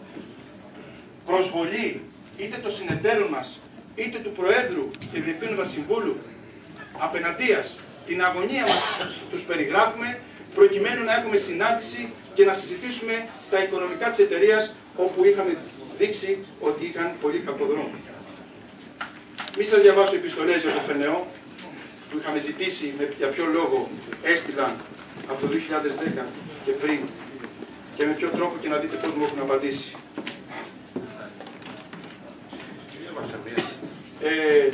προσβολή είτε των συνεταίρων μας, είτε του Προέδρου και Διευθύνοντα Συμβούλου απέναντίας. Την αγωνία μας τους περιγράφουμε προκειμένου να έχουμε συνάντηση και να συζητήσουμε τα οικονομικά της εταιρείας, όπου είχαμε δείξει ότι είχαν πολύ κακό δρόμο. Μη σας διαβάσω επιστολές για το ΦΕΝΕΟ που είχαμε ζητήσει με, για ποιο λόγο έστειλαν από το δύο χιλιάδες δέκα και πριν και με ποιο τρόπο, και να δείτε πώς μου έχουν απαντήσει. Ε,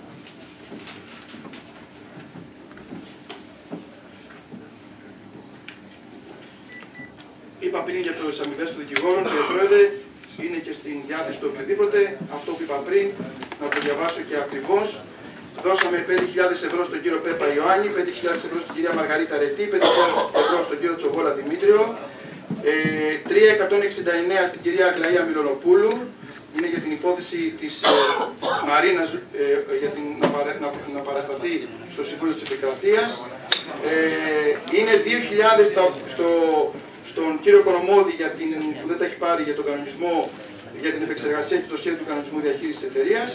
είπα πριν για τις αμοιβές των δικηγόρων, κύριε Πρόεδρε, είναι και στην διάθεση του οποιοδήποτε. Αυτό που είπα πριν, να το διαβάσω και ακριβώς. Δώσαμε πέντε χιλιάδες ευρώ στον κύριο Πέπα Ιωάννη, πέντε χιλιάδες ευρώ στην κυρία Μαργαρίτα Ρετή, πέντε χιλιάδες ευρώ στον κύριο Τσοβόλα Δημήτριο, ε, τρία χιλιάδες εκατόν εξήντα εννέα στην κυρία Αγλαία Μιλονοπούλου, είναι για την υπόθεση της ε, Μαρίνας ε, για την, να, παρα, να, να παρασταθεί στο Συμβούλιο της Επικρατείας. Ε, είναι δύο χιλιάδες στο, στον κύριο Κορομόδη για την, που δεν τα έχει πάρει για τον κανονισμό, για την επεξεργασία και το σχέδιο του κανονισμού διαχείρισης της εταιρείας.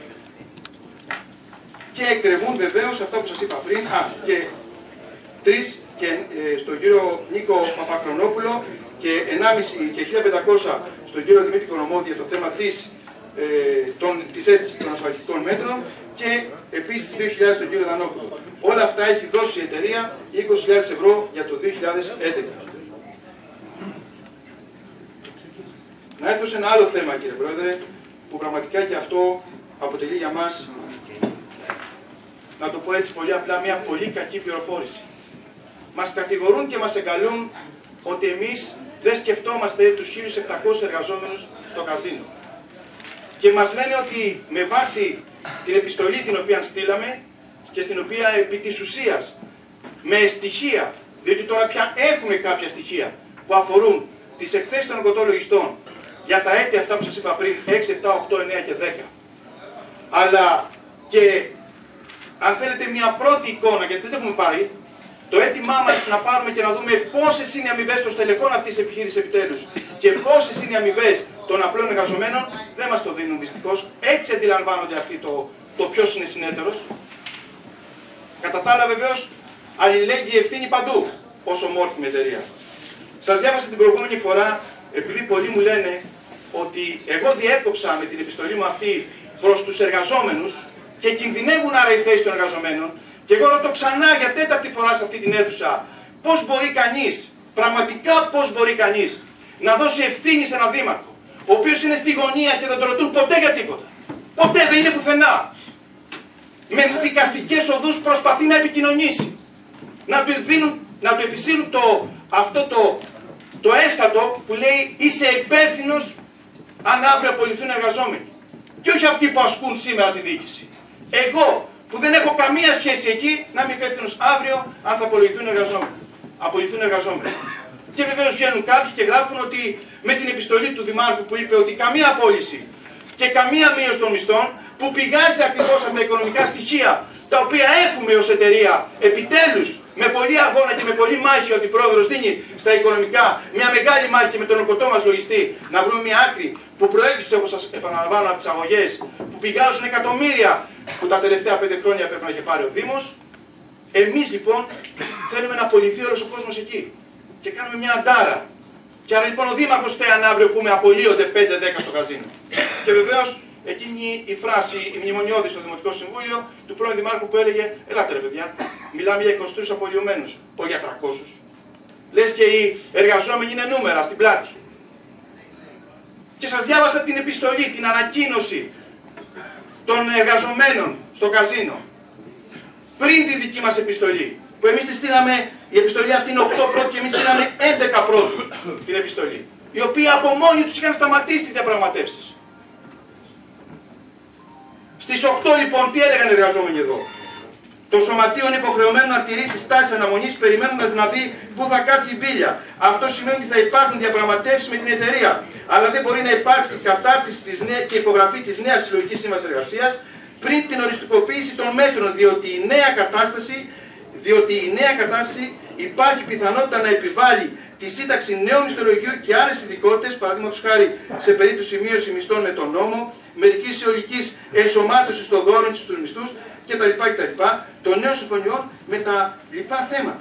Και εκκρεμούν βεβαίως αυτά που σας είπα πριν, α, και τρεις και, ε, στον κύριο Νίκο Παπακρονόπουλο και, ενάμιση, και χίλια πεντακόσια στον κύριο Δημήτρη Κορομόδη για το θέμα της, ε, των, της αίτησης των ασφαλιστικών μέτρων και επίσης δύο χιλιάδες στον κύριο Δανόπουλο. Όλα αυτά έχει δώσει η εταιρεία είκοσι χιλιάδες ευρώ για το δύο χιλιάδες έντεκα. Να έρθω σε ένα άλλο θέμα, κύριε Πρόεδρε, που πραγματικά και αυτό αποτελεί για μας, να το πω έτσι πολύ απλά, μια πολύ κακή πληροφόρηση. Μας κατηγορούν και μας εγκαλούν ότι εμείς δεν σκεφτόμαστε τους χίλιους επτακόσιους εργαζόμενους στο καζίνο. Και μας λένε ότι με βάση την επιστολή την οποία στείλαμε και στην οποία επί της ουσίας με στοιχεία, διότι τώρα πια έχουμε κάποια στοιχεία που αφορούν τις εκθέσεις των εργοτολογιστών για τα έτη αυτά που σας είπα πριν, έξι, επτά, οκτώ, εννέα και δέκα, αλλά και αν θέλετε μια πρώτη εικόνα, γιατί δεν το έχουμε πάρει, το αίτημά μας να πάρουμε και να δούμε πόσες είναι οι αμοιβές των στελεχών αυτής της επιχείρησης επιτέλους και πόσες είναι οι αμοιβές των απλών εργαζομένων, δεν μας το δίνουν δυστυχώς. Έτσι αντιλαμβάνονται αυτοί το, το ποιος είναι συνέτερος. Κατά τα άλλα, βεβαίως, αλληλέγγυη ευθύνη παντού, ως ομόρφημη εταιρεία. Σας διάβασα την προηγούμενη φορά, επειδή πολλοί μου λένε ότι εγώ διέκοψα με την επιστολή μου αυτή προς τους εργαζόμενους και κινδυνεύουν άρα οι θέσεις των εργαζομένων, και εγώ ρωτώ ξανά για τέταρτη φορά σε αυτή την αίθουσα, πώς μπορεί κανείς, πραγματικά πώς μπορεί κανείς, να δώσει ευθύνη σε έναν δήμαρχο, ο οποίος είναι στη γωνία και δεν τον ρωτούν ποτέ για τίποτα. Ποτέ δεν είναι πουθενά. Με δικαστικές οδούς προσπαθεί να επικοινωνήσει. Να του, δίνουν, να του επισύρουν το, αυτό το, το έσκατο που λέει είσαι υπεύθυνος αν αύριο απολυθούν εργαζόμενοι. Και όχι αυτοί που ασκούν σήμερα τη διοίκηση. Εγώ που δεν έχω καμία σχέση εκεί να είμαι υπεύθυνος αύριο αν θα απολυθούν εργαζόμενοι. Απολυθούν εργαζόμενοι. Και βεβαίως βγαίνουν κάποιοι και γράφουν ότι με την επιστολή του Δημάρχου που είπε ότι καμία απόλυση και καμία μείωση των μισθών που πηγάζει ακριβώς από τα οικονομικά στοιχεία τα οποία έχουμε ως εταιρεία επιτέλους με πολύ αγώνα και με πολύ μάχη ότι ο πρόεδρος δίνει στα οικονομικά μια μεγάλη μάχη με τον οκοτό μας λογιστή να βρούμε μια άκρη που προέκυψε, όπως σας επαναλαμβάνω, από τις αγωγές που πηγάζουν εκατομμύρια που τα τελευταία πέντε χρόνια πρέπει να έχει πάρει ο Δήμος. Εμείς λοιπόν θέλουμε να απολυθεί όλος ο κόσμος εκεί και κάνουμε μια αντάρα. Και άρα λοιπόν ο Δήμαρχος θέαν αύριο που με απολύονται πέντε δέκα στο καζίνο. Και βεβαίως εκείνη η φράση, η μνημονιώδη στο Δημοτικό Συμβούλιο του πρώην Δημάρχου που έλεγε: ελάτε ρε παιδιά, μιλάμε για είκοσι τρεις απολυωμένους, όχι για τριακόσιους. Λες και οι εργαζόμενοι είναι νούμερα στην πλάτη. Και σας διάβασα την επιστολή, την ανακοίνωση των εργαζομένων στο καζίνο. Πριν τη δική μας επιστολή. Που εμείς τη στείλαμε, η επιστολή αυτή είναι οκτώ πρώτου και εμείς στείλαμε έντεκα πρώτου την επιστολή. Οι οποίοι από μόνοι τους είχαν σταματήσει τις διαπραγματεύσεις. Στις οκτώ λοιπόν τι έλεγαν οι εργαζόμενοι εδώ? Το σωματείο είναι υποχρεωμένο να τηρήσει στάση αναμονής περιμένοντας να δει πού θα κάτσει η μπίλια. Αυτό σημαίνει ότι θα υπάρχουν διαπραγματεύσεις με την εταιρεία. Αλλά δεν μπορεί να υπάρξει κατάρτιση της νέα... και υπογραφή της νέας συλλογικής σύμβασης εργασίας πριν την οριστικοποίηση των μέτρων, διότι η νέα κατάσταση, διότι η νέα κατάσταση υπάρχει πιθανότητα να επιβάλλει τη σύνταξη νέου μισθολογίου και άλλες ειδικότητες, παραδείγματος χάρη σε περίπτωση μείωση μισθών με τον νόμο, μερική αιωλική ενσωμάτωση των δώρων στους μισθούς κτλ. κτλ. Των νέων συμφωνιών με τα λοιπά θέματα.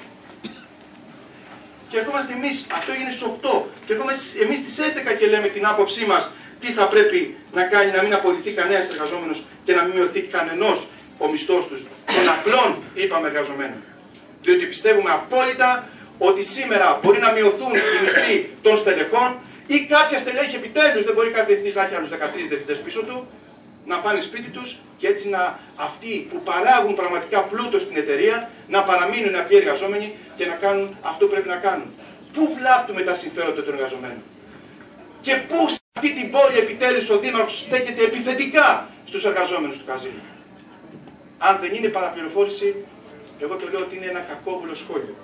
Και ερχόμαστε εμείς, αυτό έγινε στις οκτώ, και ερχόμαστε εμείς στις έντεκα και λέμε την άποψή μας τι θα πρέπει να κάνει να μην απολυθεί κανένας εργαζόμενος και να μην μειωθεί κανενός ο μισθός τους, των απλών είπαμε εργαζομένων. Διότι πιστεύουμε απόλυτα ότι σήμερα μπορεί να μειωθούν οι μισθοί των στελεχών ή κάποια στελέχη επιτέλους, δεν μπορεί κάθε διευθυντής να έχει άλλους δεκατρείς διευθυντές πίσω του, να πάνε σπίτι τους και έτσι να αυτοί που παράγουν πραγματικά πλούτο στην εταιρεία να παραμείνουν απλοί εργαζόμενοι και να κάνουν αυτό που πρέπει να κάνουν. Πού βλάπτουμε τα συμφέροντα των εργαζομένων? Και πού σε αυτή την πόλη επιτέλους ο Δήμαρχος στέκεται επιθετικά στους εργαζόμενους του καζίνου? Αν δεν είναι παραπληροφόρηση, εγώ το λέω ότι είναι ένα κακόβουλο σχόλιο.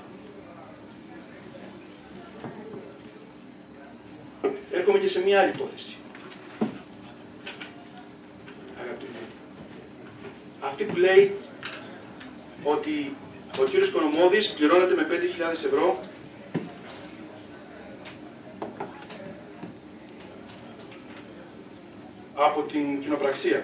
Έρχομαι και σε μια άλλη υπόθεση. Αυτή που λέει ότι ο κύριος Κονομώδης πληρώνεται με πέντε χιλιάδες ευρώ από την κοινοπραξία.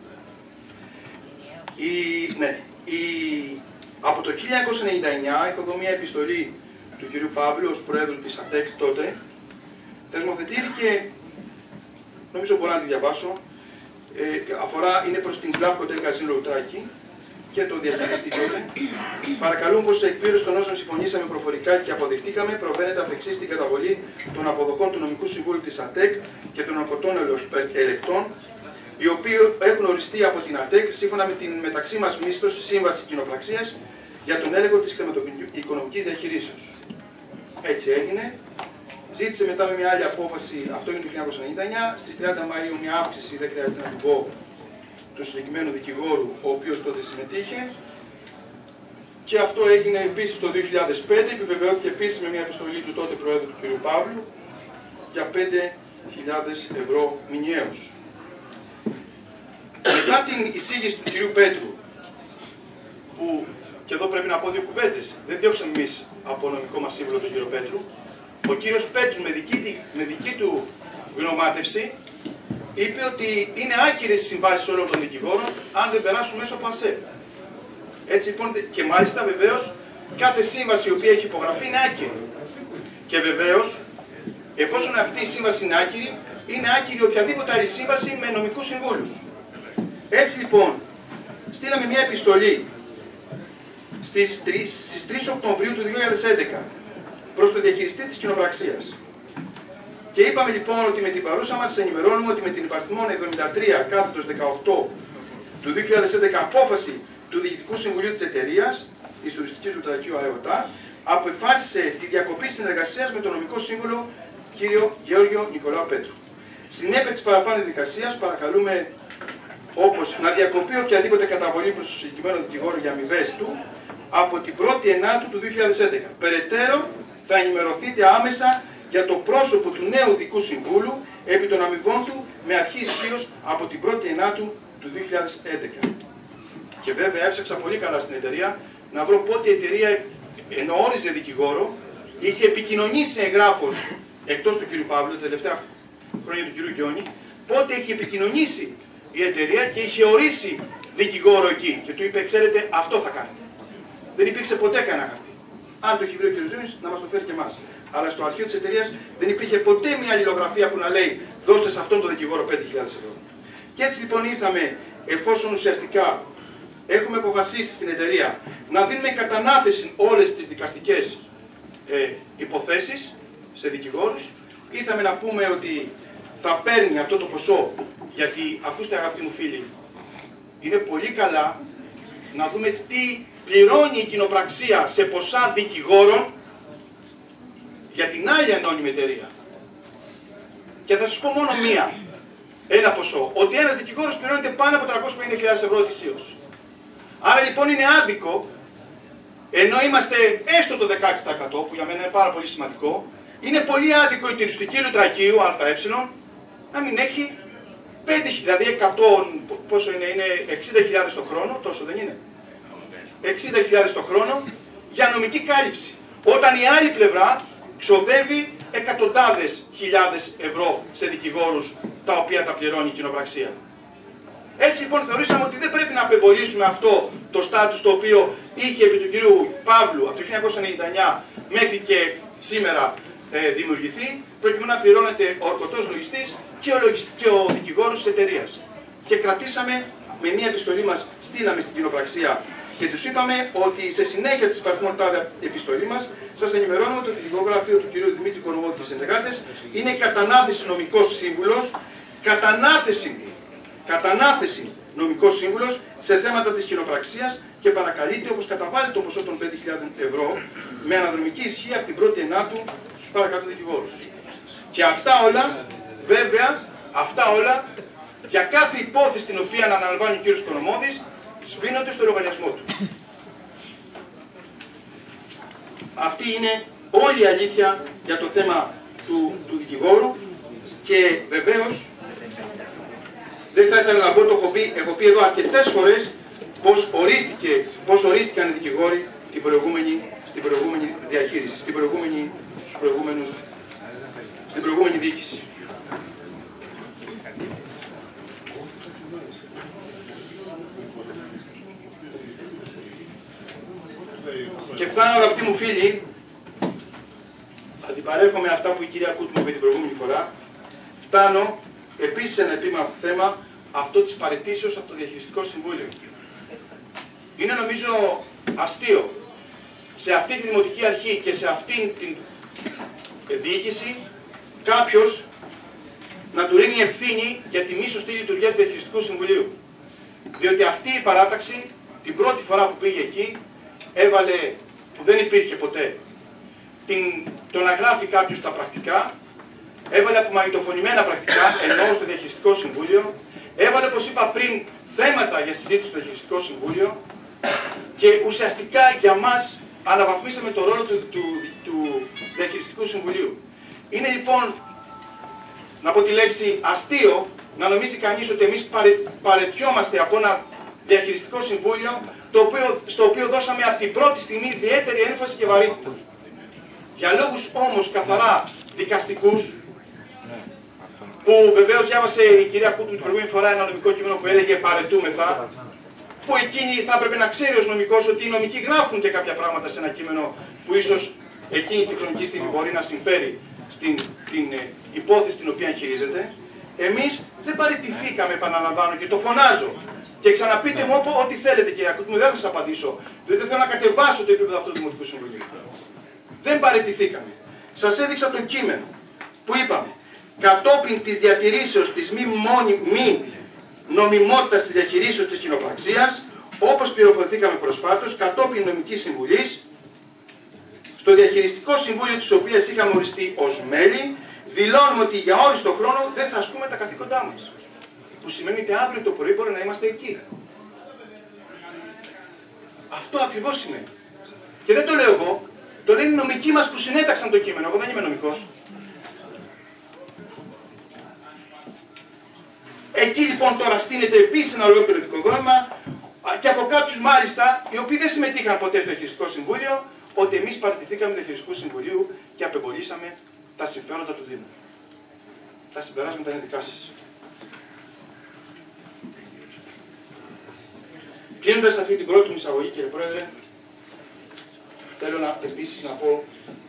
Η, ναι, η, από το χίλια εννιακόσια ενενήντα εννιά έχω εδώ μια επιστολή του κυρίου Παύλου ως πρόεδρου της ΑΤΕΚ τότε. Θεσμοθετήθηκε, νομίζω μπορώ να τη διαβάσω, ε, αφορά, είναι προς την Club Hotel Casino Λουτράκη και το διαχειριστή τότε. Παρακαλούν πως σε εκπλήρωση των όσων συμφωνήσαμε προφορικά και αποδεχτήκαμε προβαίνεται αφ' εξής στην καταβολή των αποδοχών του Νομικού Συμβούλου της ΑΤΕΚ και των ορκωτών ελεκτών, οι οποίοι έχουν οριστεί από την ΑΤΕΚ σύμφωνα με την μεταξύ μας μίσθωση σύμβαση κοινοπραξίας για τον έλεγχο της οικονομικής διαχειρήσεως. Έτσι έγινε. Ζήτησε μετά με μια άλλη απόφαση, αυτό είναι το χίλια εννιακόσια ενενήντα εννιά, στις τριάντα Μαΐου μια αύξηση, δεν χρειάζεται να την πω, του συγκεκριμένου δικηγόρου, ο οποίος τότε συμμετείχε. Και αυτό έγινε επίσης το δύο χιλιάδες πέντε, επιβεβαιώθηκε επίσης με μια επιστολή του τότε Προέδρου του κ. Παύλου για πέντε χιλιάδες ευρώ μηνιαίους. Μετά την εισήγηση του κ. Πέτρου, που και εδώ πρέπει να πω δύο κουβέντες, δεν διώξαμε εμείς από νομικό μας σύμβουλο τον κ. Πέτρου. Ο κύριος Πέτρου με δική, με δική του γνωμάτευση είπε ότι είναι άκυρες οι συμβάσεις όλων των δικηγόρων αν δεν περάσουν μέσω από ΑΣΕ. Έτσι λοιπόν, και μάλιστα βεβαίως κάθε σύμβαση η οποία έχει υπογραφεί είναι άκυρη. Και βεβαίως, εφόσον αυτή η σύμβαση είναι άκυρη, είναι άκυρη οποιαδήποτε άλλη σύμβαση με νομικούς συμβούλους. Έτσι λοιπόν, στείλαμε μια επιστολή στις τρεις Οκτωβρίου του δύο χιλιάδες έντεκα προς το διαχειριστή της κοινοπραξίας. Και είπαμε λοιπόν ότι με την παρούσα μας σας ενημερώνουμε ότι με την υπαριθμόν εβδομήντα τρία κάθετος δεκαοκτώ του δύο χιλιάδες έντεκα απόφαση του Διοικητικού Συμβουλίου της Εταιρείας, της Τουριστικής Λουτρακίου ΑΕΟΤΑ, αποφάσισε τη διακοπή συνεργασίας με τον νομικό σύμβουλο κύριο Γεώργιο Νικολάου Πέτρου. Συνέπεια της παραπάνω διαδικασίας παρακαλούμε όπως να διακοπεί οποιαδήποτε καταβολή προς το συγκεκριμένο δικηγόρο για αμοιβές του από την πρώτη Ενάτου του δύο χιλιάδες έντεκα. Περαιτέρω θα ενημερωθείτε άμεσα για το πρόσωπο του νέου Ειδικού Συμβούλου επί των αμοιβών του με αρχή ισχύως από την πρώτη Ενάτου του δύο χιλιάδες έντεκα. Και βέβαια έψαξα πολύ καλά στην εταιρεία να βρω πότε η εταιρεία, ενώ όριζε δικηγόρο, είχε επικοινωνήσει εγγράφος εκτός του κ. Παύλου, τα τελευταία χρόνια του κ. Γιώνη, πότε είχε επικοινωνήσει η εταιρεία και είχε ορίσει δικηγόρο εκεί. Και του είπε: ξέρετε, αυτό θα κάνετε. Δεν υπήρξε ποτέ κανένα χαρτί. Αν το έχει βρει ο κ. Ζήνης, να μας το φέρει και εμάς. Αλλά στο αρχείο της εταιρείας δεν υπήρχε ποτέ μια αλληλογραφία που να λέει: δώστε σε αυτόν τον δικηγόρο πέντε χιλιάδες ευρώ. Και έτσι λοιπόν ήρθαμε, εφόσον ουσιαστικά έχουμε αποφασίσει στην εταιρεία να δίνουμε κατανάθεση όλες τις δικαστικές ε, υποθέσεις σε δικηγόρους, ήρθαμε να πούμε ότι θα παίρνει αυτό το ποσό, γιατί ακούστε αγαπητοί μου φίλοι, είναι πολύ καλά να δούμε τι πληρώνει η κοινοπραξία σε ποσά δικηγόρων για την άλλη ανώνυμη εταιρεία. Και θα σας πω μόνο μία, ένα ποσό, ότι ένας δικηγόρος πληρώνεται πάνω από τριακόσιες πενήντα χιλιάδες ευρώ ετησίως. Άρα λοιπόν είναι άδικο, ενώ είμαστε έστω το δεκαέξι τοις εκατό, που για μένα είναι πάρα πολύ σημαντικό, είναι πολύ άδικο η τουριστική Λουτρακίου ΑΕ να μην έχει πέντε, δηλαδή εκατό, πόσο είναι, είναι εξήντα χιλιάδες το χρόνο, τόσο δεν είναι, εξήντα χιλιάδες το χρόνο για νομική κάλυψη, όταν η άλλη πλευρά ξοδεύει εκατοντάδες χιλιάδες ευρώ σε δικηγόρους τα οποία τα πληρώνει η κοινοπραξία. Έτσι λοιπόν θεωρήσαμε ότι δεν πρέπει να απεμπολίσουμε αυτό το στάτους το οποίο είχε επί του κυρίου Παύλου από το χίλια εννιακόσια ενενήντα εννιά μέχρι και σήμερα ε, δημιουργηθεί, προκειμένου να πληρώνεται ο ορκωτός λογιστής και ο, λογισ... και ο δικηγόρος της εταιρείας. Και κρατήσαμε, με μια επιστολή μας στείλαμε στην κοινοπραξία και τους είπαμε ότι σε συνέχεια της υπαριθμών τάδε επιστολή μας σας ενημερώνουμε ότι το δικηγογραφείο του κυρίου Δημήτρη Κορομόδη και συνεργάτες είναι κατανάθεση νομικός σύμβουλος, κατανάθεση Κατανάθεση νομικός σύμβουλος σε θέματα της κοινοπραξίας και παρακαλείται όπως καταβάλει το ποσό των πέντε χιλιάδες ευρώ με αναδρομική ισχύ από την πρώτη Ενάτου στους παρακάτω δικηγόρους. Και αυτά όλα, βέβαια, αυτά όλα για κάθε υπόθεση την οποία αναλαμβάνει ο κύριος Κορομόδης σβήνονται στο λογαριασμό του. Αυτή είναι όλη η αλήθεια για το θέμα του, του δικηγόρου και βεβαίως δεν θα ήθελα να πω, το έχω πει, έχω πει εδώ αρκετές φορές πώς, ορίστηκε, πώς ορίστηκαν οι δικηγόροι την προηγούμενη, στην προηγούμενη διαχείριση, στην προηγούμενη, στους προηγούμενους, στην προηγούμενη διοίκηση. Και φτάνω, αγαπητοί μου φίλοι, αντιπαρέχομαι αυτά που η κυρία Κούτου μου είπε την προηγούμενη φορά, φτάνω επίσης ένα επίμαχο θέμα, αυτό της παραιτήσεως από το Διαχειριστικό Συμβούλιο. Είναι νομίζω αστείο σε αυτή τη Δημοτική Αρχή και σε αυτή την διοίκηση κάποιος να του ρίχνει ευθύνη για τη μη σωστή λειτουργία του Διαχειριστικού Συμβουλίου. Διότι αυτή η παράταξη την πρώτη φορά που πήγε εκεί έβαλε, που δεν υπήρχε ποτέ, την, το να γράφει κάποιος τα πρακτικά, έβαλε απομαγνητοφωνημένα πρακτικά ενώ στο Διαχειριστικό Συμβούλιο, έβαλε, όπως είπα πριν, θέματα για συζήτηση στο Διαχειριστικό Συμβούλιο και ουσιαστικά για μας αναβαθμίσαμε το ρόλο του, του, του Διαχειριστικού Συμβουλίου. Είναι λοιπόν, να πω τη λέξη, αστείο να νομίζει κανείς ότι εμείς παρε, παρετιόμαστε από ένα Διαχειριστικό Συμβούλιο το οποίο, στο οποίο δώσαμε από την πρώτη στιγμή ιδιαίτερη έμφαση και βαρύτητα. Για λόγους όμως καθαρά δικαστικούς, που βεβαίως διάβασε η κυρία Κούτου την προηγούμενη φορά ένα νομικό κείμενο που έλεγε παρετούμεθα, πω εκείνη θα έπρεπε να ξέρει ως νομικός ότι οι νομικοί γράφουν και κάποια πράγματα σε ένα κείμενο που ίσως εκείνη τη χρονική στιγμή μπορεί να συμφέρει στην την, ε, υπόθεση την οποία χειρίζεται. Εμείς δεν παραιτηθήκαμε, επαναλαμβάνω, και το φωνάζω. Και ξαναπείτε μου ό,τι θέλετε, κύριε Ακούτη μου, δεν θα σας απαντήσω. Δηλαδή δεν θέλω να κατεβάσω το επίπεδο αυτού του Δημοτικού Συμβουλίου. Δεν παραιτηθήκαμε. Σας έδειξα το κείμενο που είπαμε. Κατόπιν της διατηρήσεως της μη, μόνη, μη νομιμότητας της διαχειρήσεως της κοινοπραξίας, όπως πληροφορηθήκαμε προσφάτως, κατόπιν νομικής συμβουλής, στο διαχειριστικό συμβούλιο της οποίας είχαμε οριστεί ως μέλη, δηλώνουμε ότι για όριστο χρόνο δεν θα ασκούμε τα καθήκοντά μας. Που σημαίνει ότι αύριο το πρωί μπορεί να είμαστε εκεί. Αυτό ακριβώς σημαίνει. Και δεν το λέω εγώ, το λένε οι νομικοί μας που συνέταξαν το κείμενο. Εγώ δεν είμαι νομικός. Εκεί λοιπόν τώρα στείνεται επίσης ένα ολόκληρο δικοδόμημα και από κάποιους μάλιστα, οι οποίοι δεν συμμετείχαν ποτέ στο Διαχειριστικό Συμβούλιο, ότι εμείς παραιτηθήκαμε του Διαχειριστικού Συμβουλίου και απεμπολίσαμε τα συμφέροντα του Δήμου. Τα συμπεράσματα είναι δικά σας. Κλείνοντας αυτή την πρώτη μου εισαγωγή, κύριε Πρόεδρε, θέλω να, επίσης να πω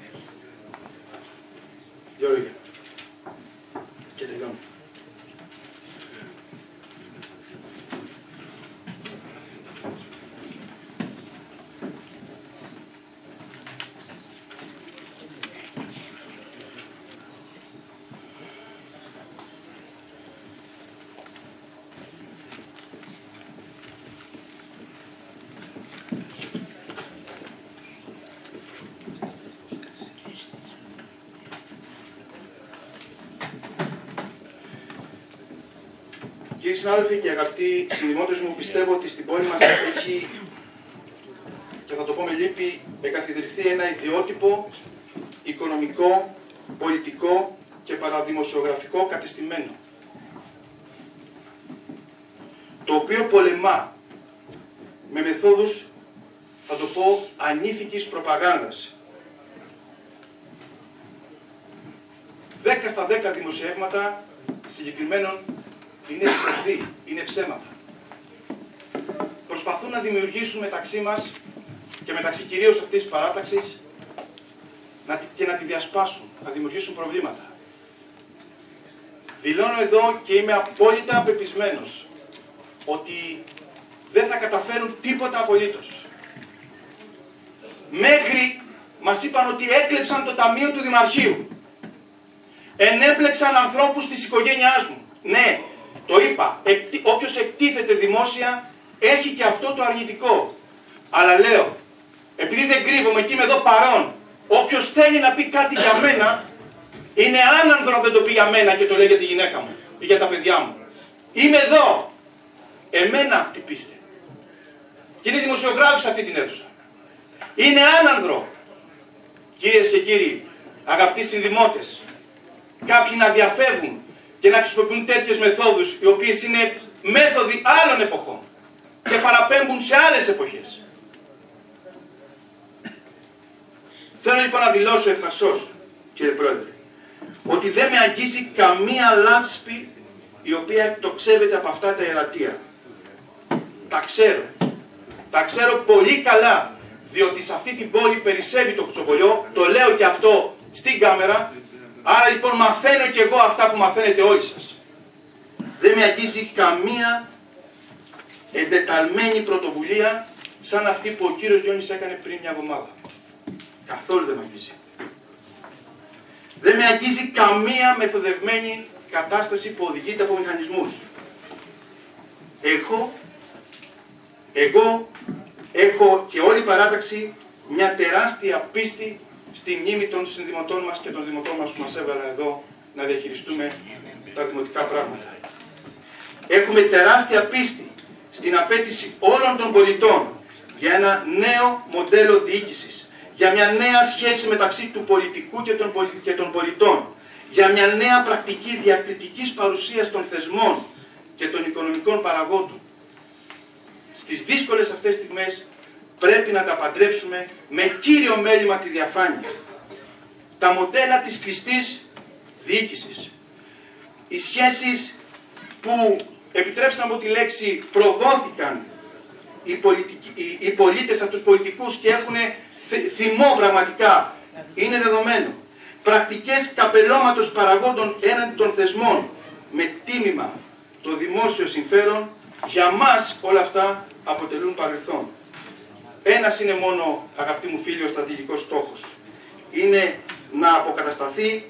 δύο λόγια. Και τελειώνω. Κύριοι συνάδελφοι και αγαπητοί συνδημότες μου, πιστεύω ότι στην πόλη μας έχει, και θα το πω με λύπη, εγκαθιδρυθεί ένα ιδιότυπο, οικονομικό, πολιτικό και παραδημοσιογραφικό κατεστημένο, το οποίο πολεμά με μεθόδους, θα το πω, ανήθικης προπαγάνδας. Δέκα στα δέκα δημοσιεύματα συγκεκριμένων είναι ψευδή, είναι ψέματα. Προσπαθούν να δημιουργήσουν μεταξύ μας και μεταξύ κυρίως αυτής της παράταξης και να τη διασπάσουν, να δημιουργήσουν προβλήματα. Δηλώνω εδώ και είμαι απόλυτα πεπισμένος ότι δεν θα καταφέρουν τίποτα απολύτως. Μέχρι μας είπαν ότι έκλεψαν το ταμείο του Δημαρχείου. Ενέπλεξαν ανθρώπους της οικογένειάς μου. Ναι, το είπα, εκτι... όποιος εκτίθεται δημόσια έχει και αυτό το αρνητικό. Αλλά λέω, επειδή δεν κρύβομαι και είμαι εδώ παρόν, όποιος θέλει να πει κάτι για μένα, είναι άνανδρο δεν το πει για μένα και το λέει για τη γυναίκα μου ή για τα παιδιά μου. Είμαι εδώ. Εμένα χτυπήστε. Και είναι δημοσιογράφοι σε αυτή την αίθουσα. Είναι άνανδρο, κυρίες και κύριοι, αγαπητοί συνδημότες, κάποιοι να διαφεύγουν και να χρησιμοποιούν τέτοιες μεθόδους, οι οποίες είναι μέθοδοι άλλων εποχών και παραπέμπουν σε άλλες εποχές. Θέλω λοιπόν να δηλώσω ευθρασώς, κύριε Πρόεδρε, ότι δεν με αγγίζει καμία λάσπη η οποία εκτοξεύεται από αυτά τα ιερατεία. Τα ξέρω. Τα ξέρω πολύ καλά, διότι σε αυτή την πόλη περισσεύει το κουτσομπολιό, το λέω και αυτό στην κάμερα, άρα λοιπόν μαθαίνω και εγώ αυτά που μαθαίνετε όλοι σας. Δεν με αγγίζει καμία εντεταλμένη πρωτοβουλία σαν αυτή που ο κύριος Γιώνης έκανε πριν μια εβδομάδα. Καθόλου δεν με αγγίζει. Δεν με αγγίζει καμία μεθοδευμένη κατάσταση που οδηγείται από μηχανισμούς. Έχω, εγώ έχω και όλη η παράταξη μια τεράστια πίστη στη μνήμη των συνδημοτών μας και των δημοτών μας που μας έβαλαν εδώ να διαχειριστούμε τα δημοτικά πράγματα. Έχουμε τεράστια πίστη στην απέτηση όλων των πολιτών για ένα νέο μοντέλο διοίκησης, για μια νέα σχέση μεταξύ του πολιτικού και των, πολι... και των πολιτών, για μια νέα πρακτική διακριτικής παρουσίας των θεσμών και των οικονομικών παραγόντων. Στις δύσκολες αυτές στιγμές πρέπει να τα παντρέψουμε με κύριο μέλημα τη διαφάνεια. Τα μοντέλα της κλειστής διοίκησης. Οι σχέσεις που, επιτρέψτε να πω τη λέξη, προδόθηκαν οι, πολιτικοί, οι, οι πολίτες από τους πολιτικούς και έχουν θυμό πραγματικά. Είναι δεδομένο. Πρακτικές καπελώματος παραγόντων έναντι των θεσμών με τίμημα το δημόσιο συμφέρον, για μας όλα αυτά αποτελούν παρελθόν. Ένας είναι μόνο, αγαπητοί μου φίλοι, ο στρατηγικός στόχος. Είναι να αποκατασταθεί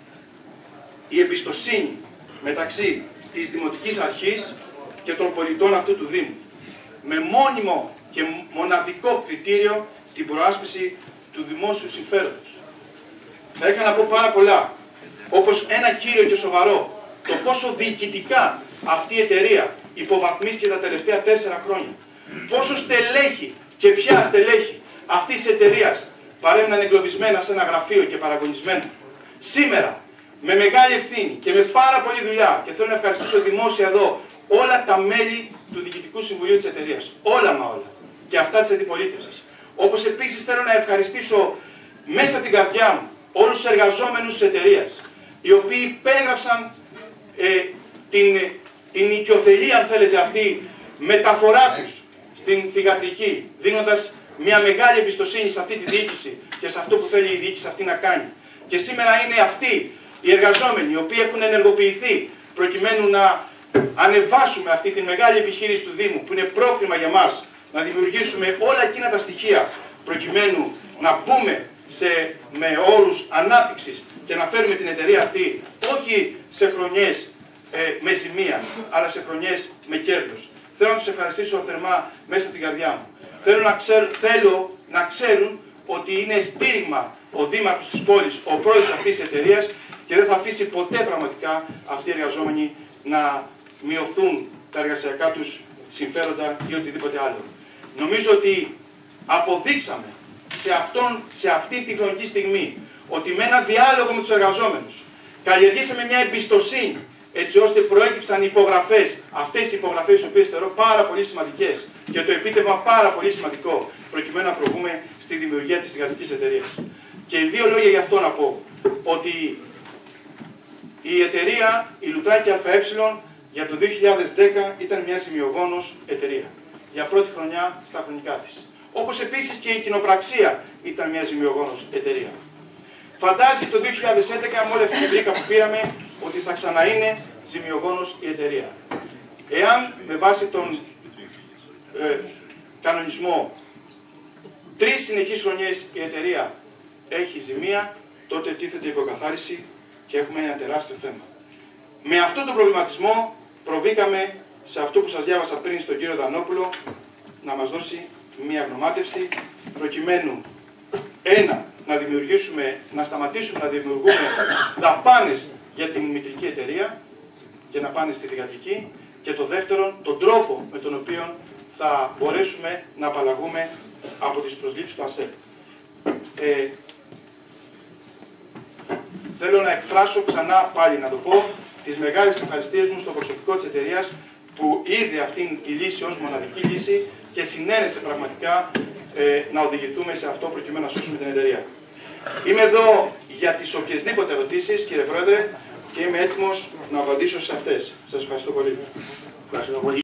η εμπιστοσύνη μεταξύ της Δημοτικής Αρχής και των πολιτών αυτού του Δήμου. Με μόνιμο και μοναδικό κριτήριο την προάσπιση του δημόσιου συμφέροντος. Θα είχα να πω πάρα πολλά, όπως ένα κύριο και σοβαρό, το πόσο διοικητικά αυτή η εταιρεία υποβαθμίστηκε τα τελευταία τέσσερα χρόνια. Πόσο στελέχη και ποια στελέχη αυτής της εταιρείας παρέμειναν εγκλωβισμένα σε ένα γραφείο και παραγωνισμένα. Σήμερα, με μεγάλη ευθύνη και με πάρα πολλή δουλειά, και θέλω να ευχαριστήσω δημόσια εδώ όλα τα μέλη του Διοικητικού Συμβουλίου της εταιρείας, όλα μα όλα, και αυτά της αντιπολίτευσης. Όπως επίσης θέλω να ευχαριστήσω μέσα από την καρδιά μου όλους τους εργαζόμενους της εταιρείας, οι οποίοι υπέγραψαν ε, την, την οικειοθελία, αν θέλετε, αυτή μεταφορά τους στην θυγατρική, δίνοντας μια μεγάλη εμπιστοσύνη σε αυτή τη διοίκηση και σε αυτό που θέλει η διοίκηση αυτή να κάνει. Και σήμερα είναι αυτοί οι εργαζόμενοι, οι οποίοι έχουν ενεργοποιηθεί προκειμένου να ανεβάσουμε αυτή τη μεγάλη επιχείρηση του Δήμου, που είναι πρόκριμα για μας, να δημιουργήσουμε όλα εκείνα τα στοιχεία προκειμένου να μπούμε σε, με όρους ανάπτυξης και να φέρουμε την εταιρεία αυτή όχι σε χρονιές ε, με ζημία, αλλά σε χρονιές με κέρδος. Θέλω να τους ευχαριστήσω θερμά μέσα από την καρδιά μου. Θέλω να, ξέρ, θέλω να ξέρουν ότι είναι στήριγμα ο δήμαρχος της πόλης, ο πρόεδρος αυτής της εταιρείας, και δεν θα αφήσει ποτέ πραγματικά αυτοί οι εργαζόμενοι να μειωθούν τα εργασιακά τους συμφέροντα ή οτιδήποτε άλλο. Νομίζω ότι αποδείξαμε σε, αυτόν, σε αυτή τη χρονική στιγμή ότι με ένα διάλογο με τους εργαζόμενους καλλιεργήσαμε μια εμπιστοσύνη, έτσι ώστε προέκυψαν υπογραφές, αυτές οι υπογραφές, τις οποίες θεωρώ πάρα πολύ σημαντικές, και το επίτευγμα πάρα πολύ σημαντικό, προκειμένου να προβούμε στη δημιουργία της θυγατρικής εταιρείας. Και δύο λόγια γι' αυτό να πω, ότι η εταιρεία, η Λουτράκη ΑΕ, για το δύο χιλιάδες δέκα ήταν μια σημειογόνος εταιρεία, για πρώτη χρονιά στα χρονικά της. Όπως επίσης και η κοινοπραξία ήταν μια σημειογόνος εταιρεία. Φαντάζει το δύο χιλιάδες έντεκα, με όλη αυτή την βρήκα που πήραμε, ότι θα ξαναείνε ζημιογόνος η εταιρεία. Εάν με βάση τον ε, κανονισμό τρεις συνεχείς χρονιές η εταιρεία έχει ζημία, τότε τίθεται υποκαθάριση και έχουμε ένα τεράστιο θέμα. Με αυτόν τον προβληματισμό προβήκαμε σε αυτό που σας διάβασα πριν στον κύριο Δανόπουλο, να μας δώσει μία γνωμάτευση, προκειμένου ένα, να δημιουργήσουμε, να σταματήσουμε να δημιουργούμε δαπάνες για την μητρική εταιρεία και να πάνε στη θυγατρική, και το δεύτερον, τον τρόπο με τον οποίο θα μπορέσουμε να απαλλαγούμε από τις προσλήψεις του ΑΣΕΠ. Ε, θέλω να εκφράσω ξανά πάλι, να το πω, τις μεγάλες ευχαριστίες μου στο προσωπικό της εταιρείας, που είδε αυτήν τη λύση ως μοναδική λύση και συνένεσε πραγματικά ε, να οδηγηθούμε σε αυτό προκειμένου να σώσουμε την εταιρεία. Είμαι εδώ για τις οποιασδήποτε ερωτήσεις, κύριε Πρόεδρε, και είμαι έτοιμος να απαντήσω σε αυτές. Σας ευχαριστώ πολύ. Ευχαριστώ πολύ.